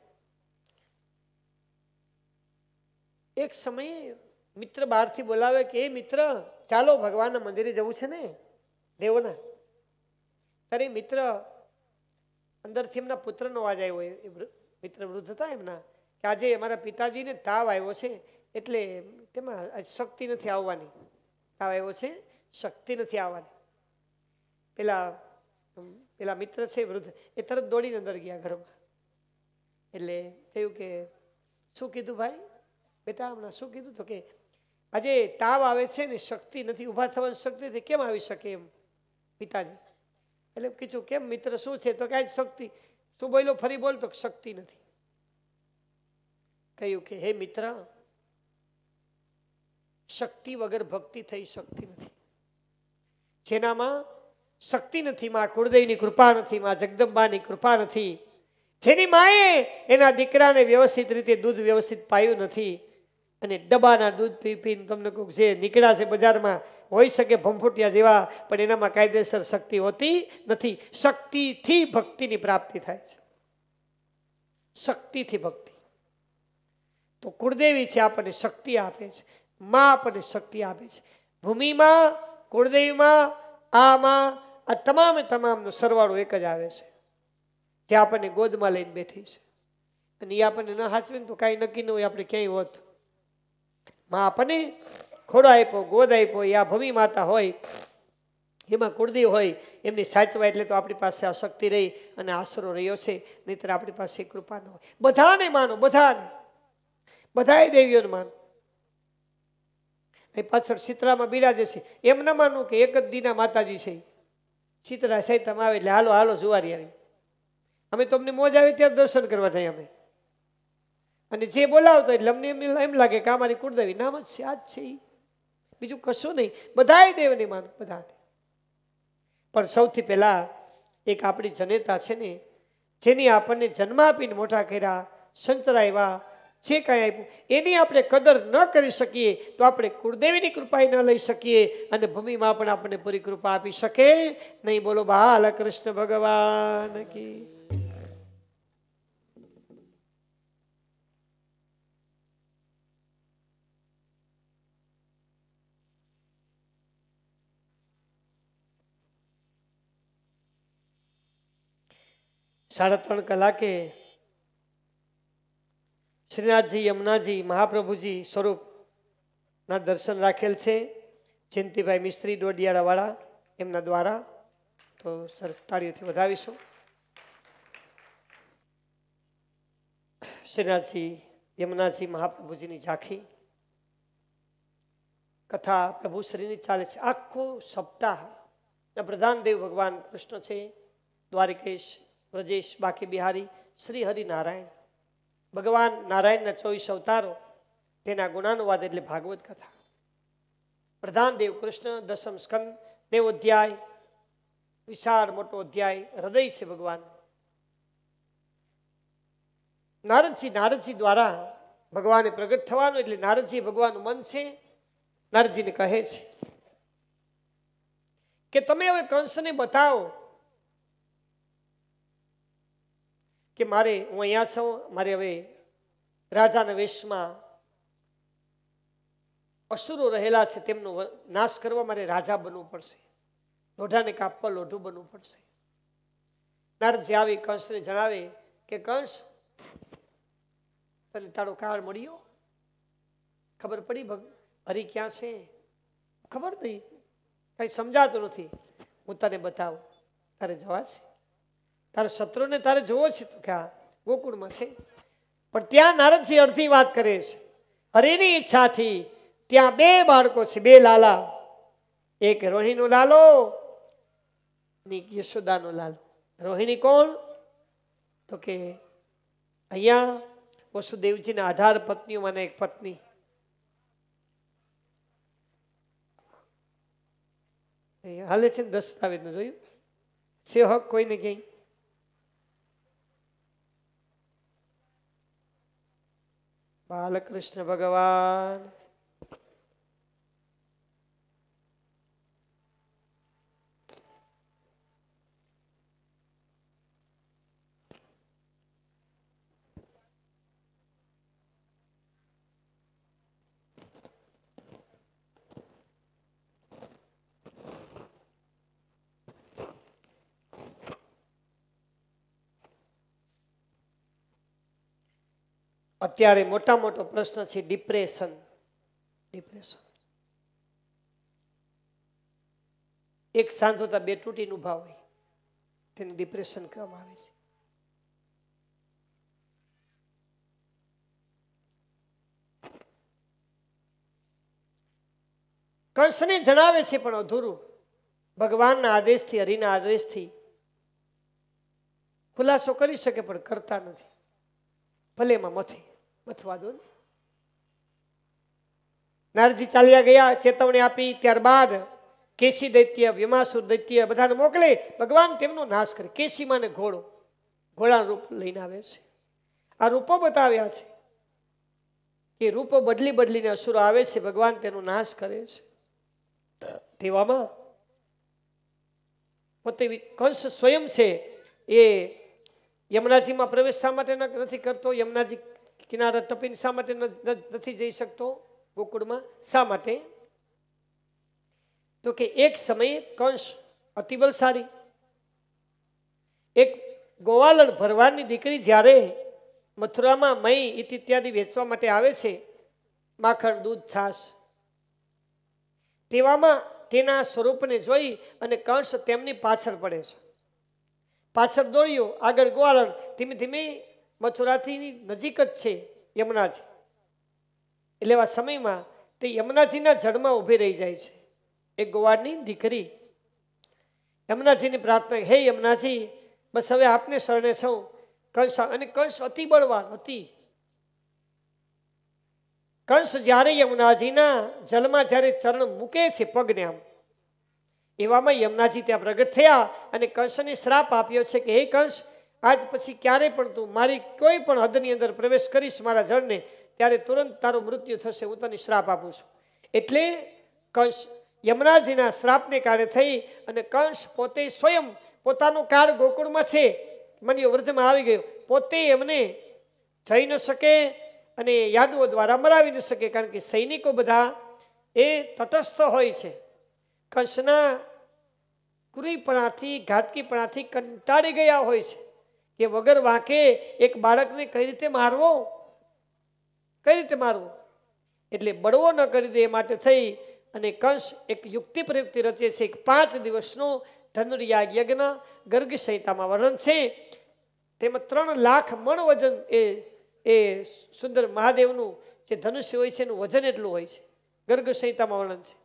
S1: એક સમયે મિત્ર બહારથી બોલાવે કે એ મિત્ર ચાલો ભગવાનના મંદિરે જવું છે ને, દેવોના. ત્યારે મિત્ર અંદરથી એમના પુત્રનો અવાજ આવ્યો. એ મિત્ર વૃદ્ધ હતા એમના, કે આજે અમારા પિતાજીને તાવ આવ્યો છે, એટલે તેમાં શક્તિ નથી આવવાની. તાવ આવ્યો છે, શક્તિ નથી આવવાની. પેલા પેલા મિત્ર છે વૃદ્ધ, એ તરત દોડીને અંદર ગયા ઘરમાં. એટલે થયું કે શું કીધું ભાઈ બેટા, હમણાં શું કીધું? તો કે આજે તાવ આવે છે ને, શક્તિ નથી, ઊભા થવાની શક્તિ નથી. કેમ આવી શકે એમ પિતાજી? એટલે કીધું કેમ મિત્ર, શું છે? તો કાંઈ શક્તિ. શું બોલ્યો? ફરી બોલ. તો શક્તિ નથી. કહ્યું કે હે મિત્ર, શક્તિ વગર ભક્તિ થઈ શકતી નથી. જેનામાં શક્તિ નથી, માં કુળદેવીની કૃપા નથી, માં જગદંબાની કૃપા નથી, જેની માએ એના દીકરાને વ્યવસ્થિત રીતે દૂધ વ્યવસ્થિત પાયું નથી, અને ડબ્બાના દૂધ પી પીને તમને કહું જે નીકળ્યા છે બજારમાં, હોઈ શકે ભંફોટિયા જેવા, પણ એનામાં કાયદેસર શક્તિ હોતી નથી. શક્તિથી ભક્તિની પ્રાપ્તિ થાય છે, શક્તિથી ભક્તિ. તો કુળદેવી છે, આપણને શક્તિ આપે છે. માં આપણને શક્તિ આપે છે. ભૂમિમાં, કુળદેવીમાં, આમાં, આ તમામે તમામનો સરવાળો એક જ આવે છે, જે આપણને ગોદમાં લઈને બેઠી છે. અને એ આપણને ન હાચવે ને તો કાંઈ નક્કી ન હોય આપણે ક્યાંય હોત. માં આપણને ખોડો આપ્યો, ગોદ આપ્યો, એ આ ભૂમિ માતા હોય, એમાં કુળદેવ હોય, એમની સાચવા એટલે તો આપણી પાસે આ શક્તિ રહી અને આશરો રહ્યો છે. નહીંતર આપણી પાસે કૃપા ન હોય. બધાને માનો, બધાને, બધાએ દેવીઓને માનો. એ પાછળ શીતળામાં બિરાજે છે, એમ ન માનું કે એક જ દીના માતાજી છે. શીતળા સૈતમ આવે એટલે હાલો હાલો જુવારી આવી. અમે તો અમને મોજ આવે ત્યારે દર્શન કરવા જઈએ અમે. અને જે બોલાવતો એટલે અમને એમ એમ લાગે કે અમારી કુળદેવી નામ જ છે, આ જ છે, બીજું કશું નહીં. બધાએ દેવને માનો, બધાને. પણ સૌથી પહેલા એક આપણી જનેતા છે ને, જેની આપણને જન્મ આપીને મોટા કર્યા, સંચરાવ્યા, જે કાંઈ આપ્યું, એની આપણે કદર ન કરી શકીએ તો આપણે કુળદેવીની કૃપા ન લઈ શકીએ, અને ભૂમિમાં પણ આપણને પૂરી કૃપા આપી શકે નહીં. બોલો બાલ કૃષ્ણ ભગવાન કી. સાડા ત્રણ કલાકે શ્રીનાથજી, યમુનાજી, મહાપ્રભુજી સ્વરૂપના દર્શન રાખેલ છે. જયંતિભાઈ મિસ્ત્રી ડોડિયાળાવાળા એમના દ્વારા. તો સરસ તાળીઓથી વધાવીશું. શ્રીનાથજી યમુનાજી મહાપ્રભુજીની ઝાંખી કથા પ્રભુ શ્રીની ચાલે છે આખું સપ્તાહ. પ્રધાન દેવ ભગવાન કૃષ્ણ છે, દ્વારિકેશ, વ્રજેશ, બાકી બિહારી, શ્રી હરિ નારાયણ. ભગવાન નારાયણના ચોવીસ અવતારો, તેના ગુણાનુવાદ એટલે ભાગવત કથા. પ્રધાન દેવ કૃષ્ણ, દસમ સ્કંદ, દેવ અધ્યાય, વિશાળ મોટો અધ્યાય, હૃદય છે ભગવાન. નારદજી નારદજી દ્વારા ભગવાને પ્રગટ થવાનું, એટલે નારદજી ભગવાનનું મન છે. નારદજીને કહે છે કે તમે હવે કંસને બતાવો કે મારે હું અહીંયા છું, મારે હવે રાજાના વેશમાં અસુરો રહેલા છે તેમનો નાશ કરવા મારે રાજા બનવું પડશે, લોઢાને કાપવા લોઢું બનવું પડશે. નારદજી આવી કંસને જણાવે કે કંસ, તને તારો કાળ મળ્યો, ખબર પડી હરિ ક્યાં છે? ખબર નહીં, કઈ સમજાતું નથી. હું તને બતાવું, તારે જવા છે, તારા શત્રુને તારે જોવો છે તો ક્યાં? ગોકુળમાં છે. પણ ત્યાં નારદજી અડધી વાત કરે છે. હરિની ઈચ્છાથી ત્યાં બે બાળકો છે, બે લાલા, એક રોહિણીનો લાલો ને યશોદાનો લાલો. રોહિણી કોણ? તો કે અહીંયા વસુદેવજીના અઢાર પત્નીઓમાંના એક પત્ની. હાલે છે ને દસ્તાવેજ નું જોયું છે હક કોઈને ક્યાંય? બાલકૃષ્ણ ભગવાન અત્યારે મોટા મોટો પ્રશ્ન છે ડિપ્રેશન. ડિપ્રેશન એક સાંધોતા બે તૂટીને ઉભા હોય તેને ડિપ્રેશન કહેવામાં આવે છે. કંસને જણાવે છે પણ અધૂરું. ભગવાનના આદેશથી, હરિના આદેશથી ખુલાસો કરી શકે પણ કરતા નથી. ભલે એમાં મથે, મથવા દો ને. નારદજી ચાલ્યા ગયા, ચેતવણી આપી. ત્યારબાદ કેસી દૈત્ય, વ્યમાસુર દૈત્ય બધાને મોકલે. ભગવાન તેમનો નાશ કરે. કેસીમાને ઘોડો, ઘોડાનું રૂપ લઈને આવે છે. આ રૂપો બતાવ્યા છે કે રૂપો બદલી બદલીને અસુરો આવે છે, ભગવાન તેનો નાશ કરે છે. તેવામાં પોતે કંસ સ્વયં છે એ યમુનાજીમાં પ્રવેશ શા માટે નથી કરતો? યમુનાજી કિનારા ટપીને શા માટે નથી જઈ શકતો ગોકુળમાં? શા માટે? તો કે એક સમયે કંસ અતિ બલશાળી, એક ગોવાલણ ભરવાડની દીકરી જ્યારે મથુરામાં મહી ઇત્યાદિ વેચવા માટે આવે છે, માખણ, દૂધ, છાશ, તેવામાં તેના સ્વરૂપને જોઈ અને કંસ તેમની પાછળ પડે છે. પાછળ દોડ્યો, આગળ ગ્વાલણ. ધીમે ધીમે મથુરાથી નજીક જ છે યમુનાજી. એટલે એવા સમયમાં તે યમુનાજીના જળમાં ઊભી રહી જાય છે. એક ગોવાળની દીકરી યમુનાજીની પ્રાર્થના, હે યમુનાજી, બસ હવે આપને શરણે છું. કંસ, અને કંસ અતિ બળવાન, અતિ. કંસ જ્યારે યમુનાજીના જલમાં જ્યારે ચરણ મૂકે છે પગને આમ, એવામાં યમુનાજી ત્યાં પ્રગટ થયા અને કંસને શ્રાપ આપ્યો છે કે હે કંસ, આજ પછી ક્યારે પણ તું મારી કોઈ પણ હદની અંદર પ્રવેશ કરીશ મારા જળને, ત્યારે તુરંત તારું મૃત્યુ થશે, હું તને શ્રાપ આપું છું. એટલે કંસ યમુનાજીના શ્રાપને કારણે થઈ અને કંસ પોતે સ્વયં પોતાનો કાળ ગોકુળમાં છે, મન્યો વ્રજમાં આવી ગયો, પોતે એમને જઈ ન શકે અને યાદવો દ્વારા મરાવી ન શકે, કારણ કે સૈનિકો બધા એ તટસ્થ હોય છે. કંસના ક્રૂરીપણાથી, ઘાતકીપણાથી કંટાળી ગયા હોય છે કે વગર વાંકે એક બાળકને કઈ રીતે મારવો, કઈ રીતે મારવો, એટલે બળવો ન કરી દે એ માટે થઈ અને કંસ એક યુક્તિ પ્રયુક્તિ રચે છે. એક પાંચ દિવસનો ધનુર્યાગ યજ્ઞ ગર્ગ સંહિતામાં વર્ણન છે. તેમાં ત્રણ લાખ મણ વજન એ એ સુંદર મહાદેવનું જે ધનુષ્ય હોય છે એનું વજન એટલું હોય છે. ગર્ગ સંહિતામાં વર્ણન છે.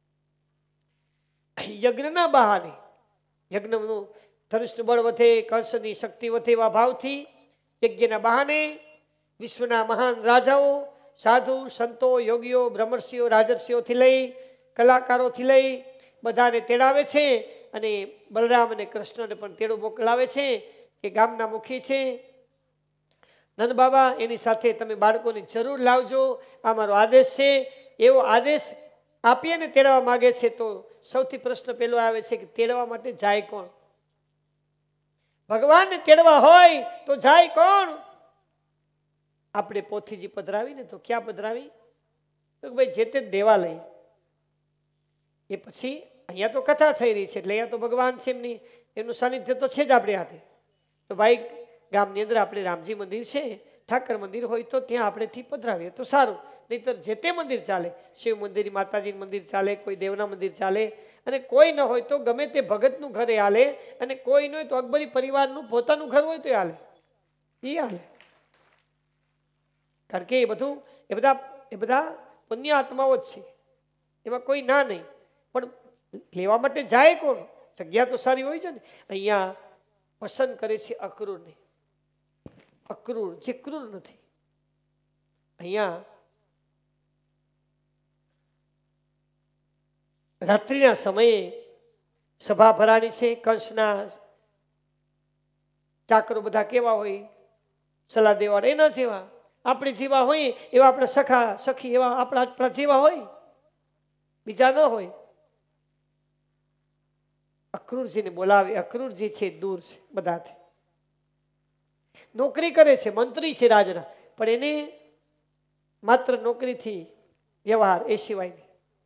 S1: યજ્ઞના બહાને યજ્ઞનું ધનુષનું બળ વધે, કંસની શક્તિ વધે એવા ભાવથી યજ્ઞના બહાને વિશ્વના મહાન રાજાઓ, સાધુ, સંતો, યોગીઓ, બ્રહ્મર્ષિઓ, રાજર્ષિઓથી લઈ કલાકારોથી લઈ બધાને તેડાવે છે. અને બલરામ અને કૃષ્ણને પણ તેડું મોકલાવે છે કે ગામના મુખી છે નંદ બાબા, એની સાથે તમે બાળકોની જરૂર લાવજો, આ મારો આદેશ છે. એવો આદેશ આપી અને તેડવા માગે છે. તો સૌથી પ્રશ્ન પેલો આવે છે કે તેડવા માટે જાય કોણ? ભગવાનને તેડવા હોય તો જાય કોણ? આપણે પોથીજી પધરાવી ને તો ક્યાં પધરાવી? તો ભાઈ જે તે દેવાલય. એ પછી અહીંયા તો કથા થઈ રહી છે એટલે અહીંયા તો ભગવાન છે એમની, એમનું સાનિધ્ય તો છે જ આપણે હાથે. તો ભાઈ ગામની અંદર આપણે રામજી મંદિર છે, ઠાકર મંદિર હોય તો ત્યાં આપણેથી પધરાવીએ તો સારું. નહીતર જે તે મંદિર ચાલે, શિવ મંદિર, માતાજી મંદિર ચાલે, કોઈ દેવના મંદિર ચાલે, અને કોઈ ન હોય તો ગમે તે ભગતનું ઘરે હાલે, અને કોઈ ન હોય તો અકબરી પરિવારનું પોતાનું ઘર હોય તો હાલે, એ હાલે. કારણ કે એ બધું એ બધા એ બધા પુણ્ય આત્માઓ જ છે, એમાં કોઈ ના નહીં. પણ લેવા માટે જાય કોણ? જગ્યા તો સારી હોય છે ને. અહીંયા પસંદ કરે છે અક્રૂરને. અક્રૂર જે ક્રૂર નથી. અહીંયા રાત્રિના સમયે સભા ભરાણી છે. કંસના ચાકરો બધા કેવા હોય? સલાહ દેવાળા એના જેવા, આપણે જેવા હોય એવા, આપણા સખા સખી એવા આપણા આપણા જેવા હોય, બીજા ન હોય. અક્રૂરજીને બોલાવે. અક્રૂરજી છે દૂર છે બધાથી, નોકરી કરે છે, મંત્રી છે રાજના, પણ એને માત્ર નોકરીથી વ્યવહાર, એ સિવાય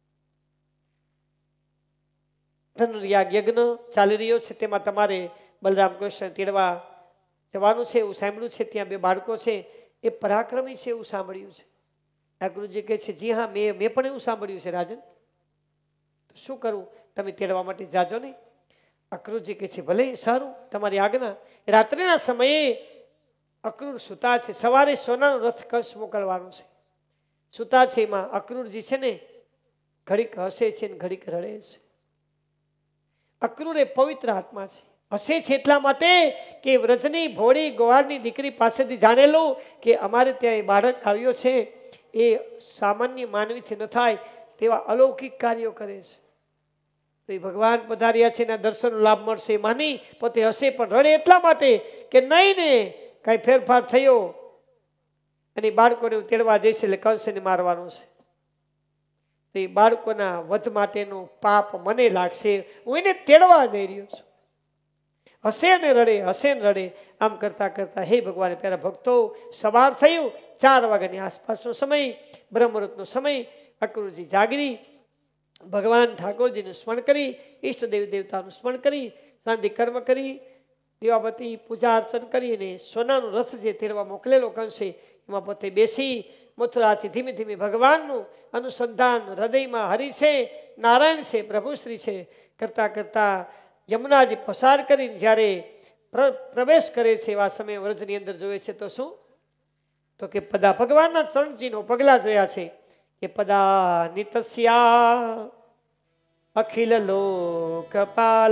S1: ધનુર્યાગ યજ્ઞ ચાલી રહ્યો છે, તેમાં તમારે બલરામ કૃષ્ણ તેડવા જવાનું છે એવું સાંભળ્યું છે. ત્યાં બે બાળકો છે, એ પરાક્રમી છે એવું સાંભળ્યું છે. અક્રૂરજી કહે છે જી હા, મેં મેં પણ એવું સાંભળ્યું છે રાજન. તો શું કરું? તમે તેડવા માટે જાજો નહીં. અક્રૂરજી કહે છે ભલે, સારું, તમારી આજ્ઞા. રાત્રિના સમયે અક્રૂર સુતા છે. સવારે સોનાનો રથ કંસ મોકલવાનો છે. સુતા છે એમાં અક્રૂરજી છે ને ઘડીક હસે છે ને ઘડીક રડે છે. અક્રૂર એ પવિત્ર આત્મા છે. હસે છે એટલા માટે કે વ્રજની ભોળી ગોવાળની દીકરી પાસેથી જાણેલું કે અમારે ત્યાં બાળક આવ્યો છે, એ સામાન્ય માનવીથી ન થાય તેવા અલૌકિક કાર્યો કરે છે. તો એ ભગવાન પધાર્યા છે, એના દર્શનનો લાભ મળશે માની પોતે હશે, પણ રડે એટલા માટે કે નહીં ને કાંઈ ફેરફાર થયો અને બાળકોને તેડવા જઈશ એટલે કંસને મારવાનો છે. તે બાળકોના વધ માટેનું પાપ મને લાગશે, હું એને તેડવા જઈ રહ્યો છું. હસે ને રડે, હસે ને રડે. આમ કરતા કરતા હે ભગવાન પ્યારા ભક્તો, સવાર થયું, ચાર વાગ્યાની આસપાસનો સમય, બ્રહ્મમુહૂર્તનો સમય. અક્રૂરજી જાગરી, ભગવાન ઠાકોરજીનું સ્મરણ કરી, ઈષ્ટદેવ દેવતાનું સ્મરણ કરી, શાંતિ કર્મ કરી, દીવાબત્તી પૂજા અર્ચન કરીને સોનાનો રથ જે તેડવા મોકલેલો કંસે એમાં પોતે બેસી મથુરાથી ધીમે ધીમે ભગવાનનું અનુસંધાન હૃદયમાં હરિ છે, નારાયણ છે, પ્રભુશ્રી છે કરતા કરતા યમુનાજી પસાર કરીને જ્યારે પ્રવેશ કરે છે એવા સમયે વ્રજની અંદર જોવે છે તો શું? તો કે પદા ભગવાનના ચરણજીનો પગલા જોયા છે કે પદા નિતસ્યા અખિલ લોકપાલ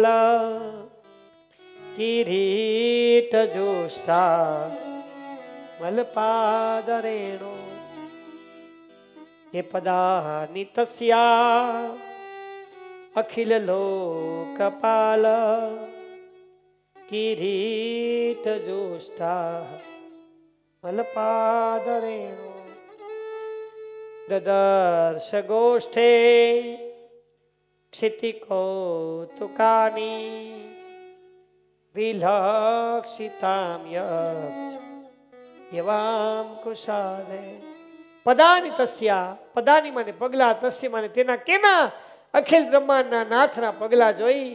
S1: કિરીટ જોષ્ટા મલપાદરેણો. હે પદા નિતસ્યા અખિલ લોકપાલ કિરીટ જોષ્ટા મલપાદરેણો. દદર્શ ગોષ્ઠે ક્ષિતિકૌતુકાની વિલક્ષિતામ યક્ષ એવામ કુશાલે. પદાની તસ્યા, પદાની માને પગલા, તસ્ય માને તેના કેના, અખિલ બ્રહ્માંડના નાથના પગલા જોઈ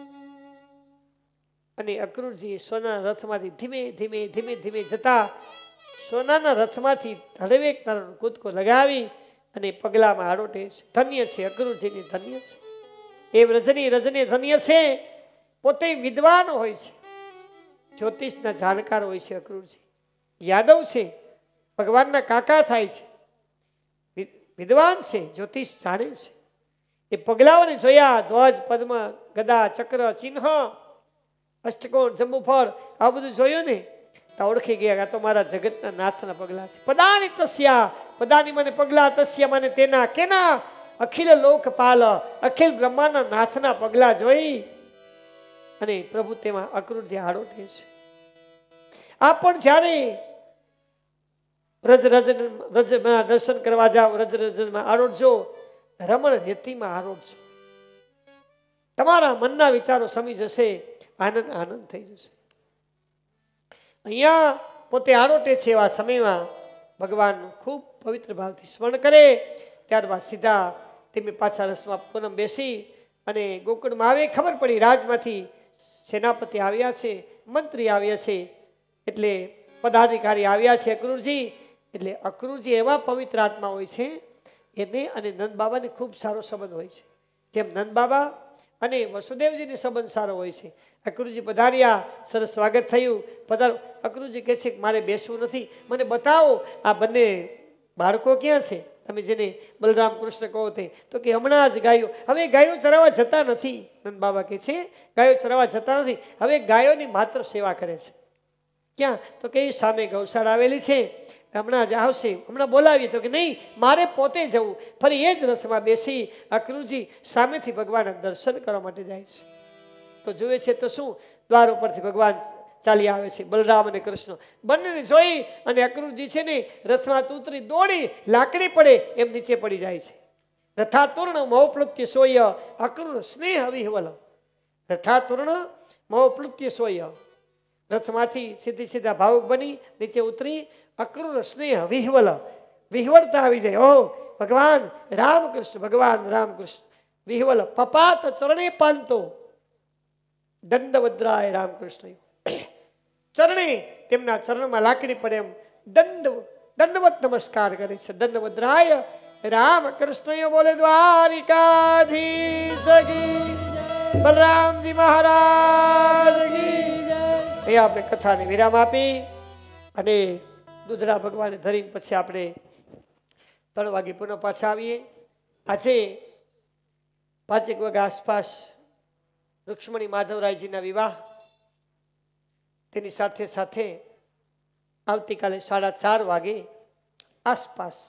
S1: અને અક્રૂરજી સોનાના રથમાંથી ધીમે ધીમે ધીમે ધીમે જતા સોનાના રથમાંથી હળવેક તારનો કૂદકો લગાવી અને પગલામાં આડોટે છે. ધન્ય છે અક્રૂરજીની, ધન્ય છે એ રજની રજની ધન્ય છે. પોતે વિદ્વાન હોય છે, જ્યોતિષના જાણકાર હોય છે અક્રૂરજી. યાદવ છે ભગવાનના કાકા થાય છે, વિદ્વાન છે, જ્યોતિષ જાણે છે. એ પગલાઓને જોયા, ધ્વજ, પદ્મ, ગદા, ચક્ર, ચિહ્ન, અષ્ટકોણ, જંબુફળ, આ બધું જોયું ને તો ઓળખી ગયા આ તો મારા જગતના નાથના પગલા છે. પદાની તસ્યા, પદાની મને પગલા, તસ્યા મને તેના, કેના? અખિલ લોકપાલ, અખિલ બ્રહ્માંડના નાથના પગલા જોઈ અને પ્રભુ તેમાં અક્રૂરજી આરોટે છે. આ પણ જ્યારે રજ રજ રજમાં દર્શન કરવા જાઓ, રજ રજમાં આરોટજો, રમણ રેતીમાં આરોટજો. તમારા મનના વિચારો સમી જશે, આનંદ આનંદ થઈ જશે. અહીંયા પોતે આરોટે છે એવા સમયમાં ભગવાનનું ખૂબ પવિત્ર ભાવથી સ્મરણ કરે. ત્યારબાદ સીધા તેમે પાછા રસમાં પૂનમ બેસી અને ગોકુળમાં આવે. ખબર પડી રાજમાંથી સેનાપતિ આવ્યા છે, મંત્રી આવ્યા છે, એટલે પદાધિકારી આવ્યા છે અક્રૂરજી. એટલે અક્રૂરજી એવા પવિત્ર આત્મા હોય છે, એને અને નંદ બાબાને ખૂબ સારો સંબંધ હોય છે. જેમ નંદ બાબા અને વસુદેવજીને સંબંધ સારો હોય છે. અક્રૂરજી પધાર્યા, સરસ સ્વાગત થયું. પધાર અક્રૂરજી કહે છે કે મારે બેસવું નથી, મને બતાવો આ બંને બાળકો ક્યાં છે, તમે જેને બલરામ કૃષ્ણ કહો તે. તો કે હમણાં જ ગાયો, હવે ગાયો ચરાવવા જતા નથી. નંદ બાબા કહે છે ગાયો ચરાવવા જતા નથી, હવે ગાયોની માત્ર સેવા કરે છે. ક્યાં? તો કે સામે ગૌશાળા આવેલી છે, હમણાં જ આવશે, હમણાં બોલાવીએ. તો કે નહીં, મારે પોતે જવું. ફરી એ જ રથમાં બેસી અક્રૂરજી સામેથી ભગવાનના દર્શન કરવા માટે જાય છે. તો જુએ છે તો શું, દ્વાર ઉપરથી ભગવાન ચાલી આવે છે, બલરામ અને કૃષ્ણ બંનેને જોઈ અને અક્રૂરજી છે ને રથમાં ઉતરી દોડી લાકડી પડે એમ નીચે પડી જાય છે. રથાતુર્ણ મોહપ્લુત્ય સોય અક્રૂર સ્નેહ વિહવલ. રથાતુર્ણ મોહપ્લુત્ય સોય, રથમાંથી સીધી સીધા ભાવુક બની નીચે ઉતરી અક્રૂર સ્નેહ વિહવલ, વિહવળતા આવી જાય. ઓ ભગવાન રામકૃષ્ણ, ભગવાન રામકૃષ્ણ વિહવલ. પપાત ચરણે પાંતો દંડવદ્રાય રામકૃષ્ણ. ચરણે તેમના ચરણમાં લાકડી પડે એમ દંડ દંડવત નમસ્કાર કરે છે. દંડવદ્રાય રામકૃષ્ણ. બોલે દ્વારિકાધીશ કી, બલરામજી મહારાજ કી. એ આપણે કથાને વિરામ આપી અને દુધરા ભગવાને ધરીને પછી આપણે ત્રણ વાગે પુનઃ પાછા આવીએ. આજે પાંચેક વાગ્યા આસપાસ રૂક્ષ્મણી માધવરાયજીના વિવાહ, તેની સાથે સાથે આવતીકાલે સાડા ચાર વાગે આસપાસ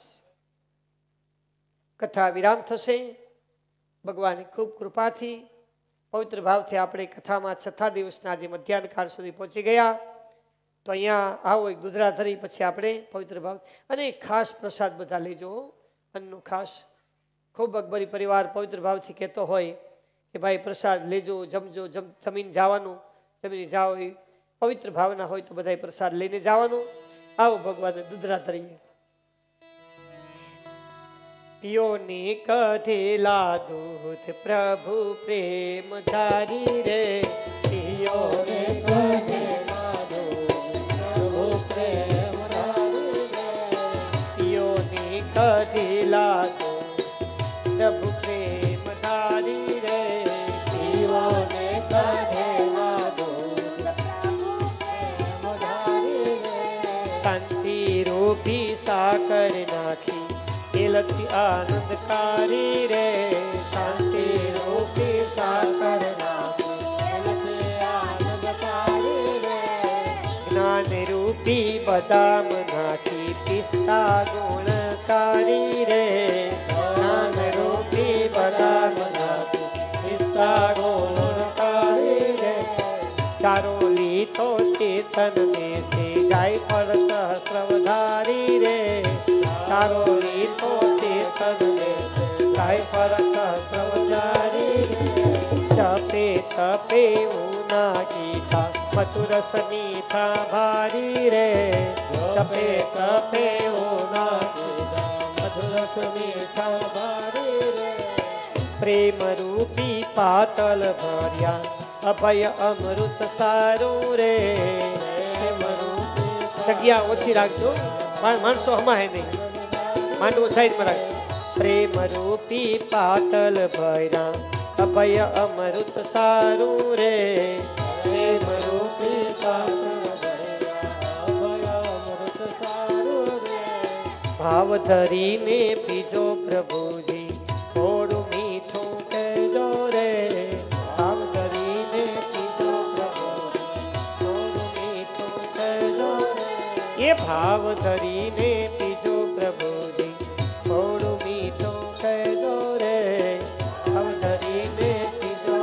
S1: કથા વિરામ થશે. ભગવાનની ખૂબ કૃપાથી પવિત્ર ભાવથી આપણે કથામાં છઠ્ઠા દિવસના આજે મધ્યાહન કાળ સુધી પહોંચી ગયા. તો અહીંયા આવો એક દુધરા ધરી પછી આપણે પવિત્ર ભાવ અને ખાસ પ્રસાદ બધા લેજો, અન્નનું ખાસ. ખૂબ અકબરી પરિવાર પવિત્ર ભાવથી કહેતો હોય કે ભાઈ પ્રસાદ લેજો, જમજો, જમ જમીન જવાનું, જમીને જાઓ એ પવિત્ર ભાવના હોય તો બધા પ્રસાદ લઈને જવાનું. આવો ભગવાનને દુધરા ધરીએ. પિયોને કઢેલા દૂધ પ્રભુ પ્રેમ ધારી રે, પિયોને કઢેલા દૂધ પ્રભુ પ્રેમ ધારી રે, પિયોને કઢેલા દૂધ પ્રભુ પ્રેમ ધારી રે, પિયોને કઢેલા દૂધ પ્રભુ પ્રેમ ધારી રે. શાંતિ રૂપી સાકર નાખી એલથી આનંદકારી રે, શાંતિ રૂપી સાકર નાખી એલથી આનંદકારી રે. જ્ઞાન રૂપી બદામ નાખી પિસ્તા ગુણકારી રે, જ્ઞાન રૂપી બદામ નાખી પિસ્તા ગુણકારી રે. ચારો લીધો ચેતન દેશે ગાય પર સહસ્રવધારી રે, ચારો લીધો ચેતન દેશે ગાય પર સહસ્રવધારી રે. જપે તપે ઉના ગીતા મથુરસ મીઠા ભારી રે, જપે તપે ઉના ગીતા મથુરસ મીઠા ભારી રે. પ્રેમ રૂપી પાતલ ભર્યા અભય અમૃત સારું રે, પ્રેમ રૂપી. જગ્યા ઓછી રાખજો, માણસો હમાય નહીં, માંડવો સાઈડમાં રાખજો. પ્રેમ રૂપી પાતલ ભર્યા અભય અમૃત સારું રે, પ્રેમ રૂપી પાતલ ભર્યા અભય અમૃત સારું રે. भाव धरीने पीजो प्रभुजी थोड़ू मीठू कहजो रे भाव धरीने पीजो प्रभुजी थोड़ू मीठू कहजो रे ये भाव धरीने पीजो प्रभुजी थोड़ू मीठू कहजो रे भाव धरीने पीजो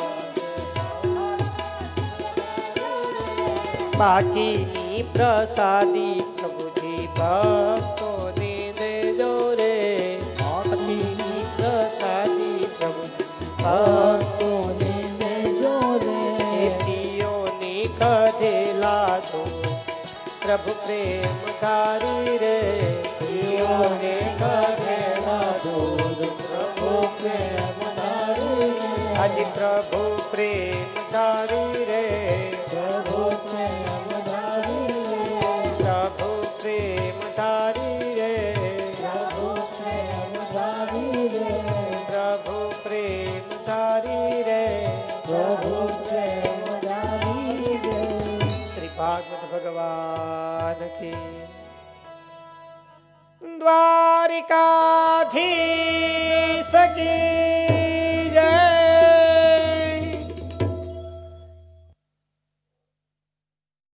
S1: बाकी नी प्रसादी प्रभुजी भक्तो ने देजो रे बाकी नी प्रसादी प्रभुजी भक्तो ने देजो रे पियो ने कदेला दो प्रभु प्रेम धारी रे पियो ने कदेला दो प्रभु प्रेम धारी रे आज प्रभु प्रेम धारी रे प्रभु प्रेम धारी रे प्रभु प्रेम धारी रे प्रभु प्रेम धारी रे प्रभु प्रेम धारी रे प्रभु प्रेम धारी रे श्री भागवत भगवान की द्वारिकाधीश की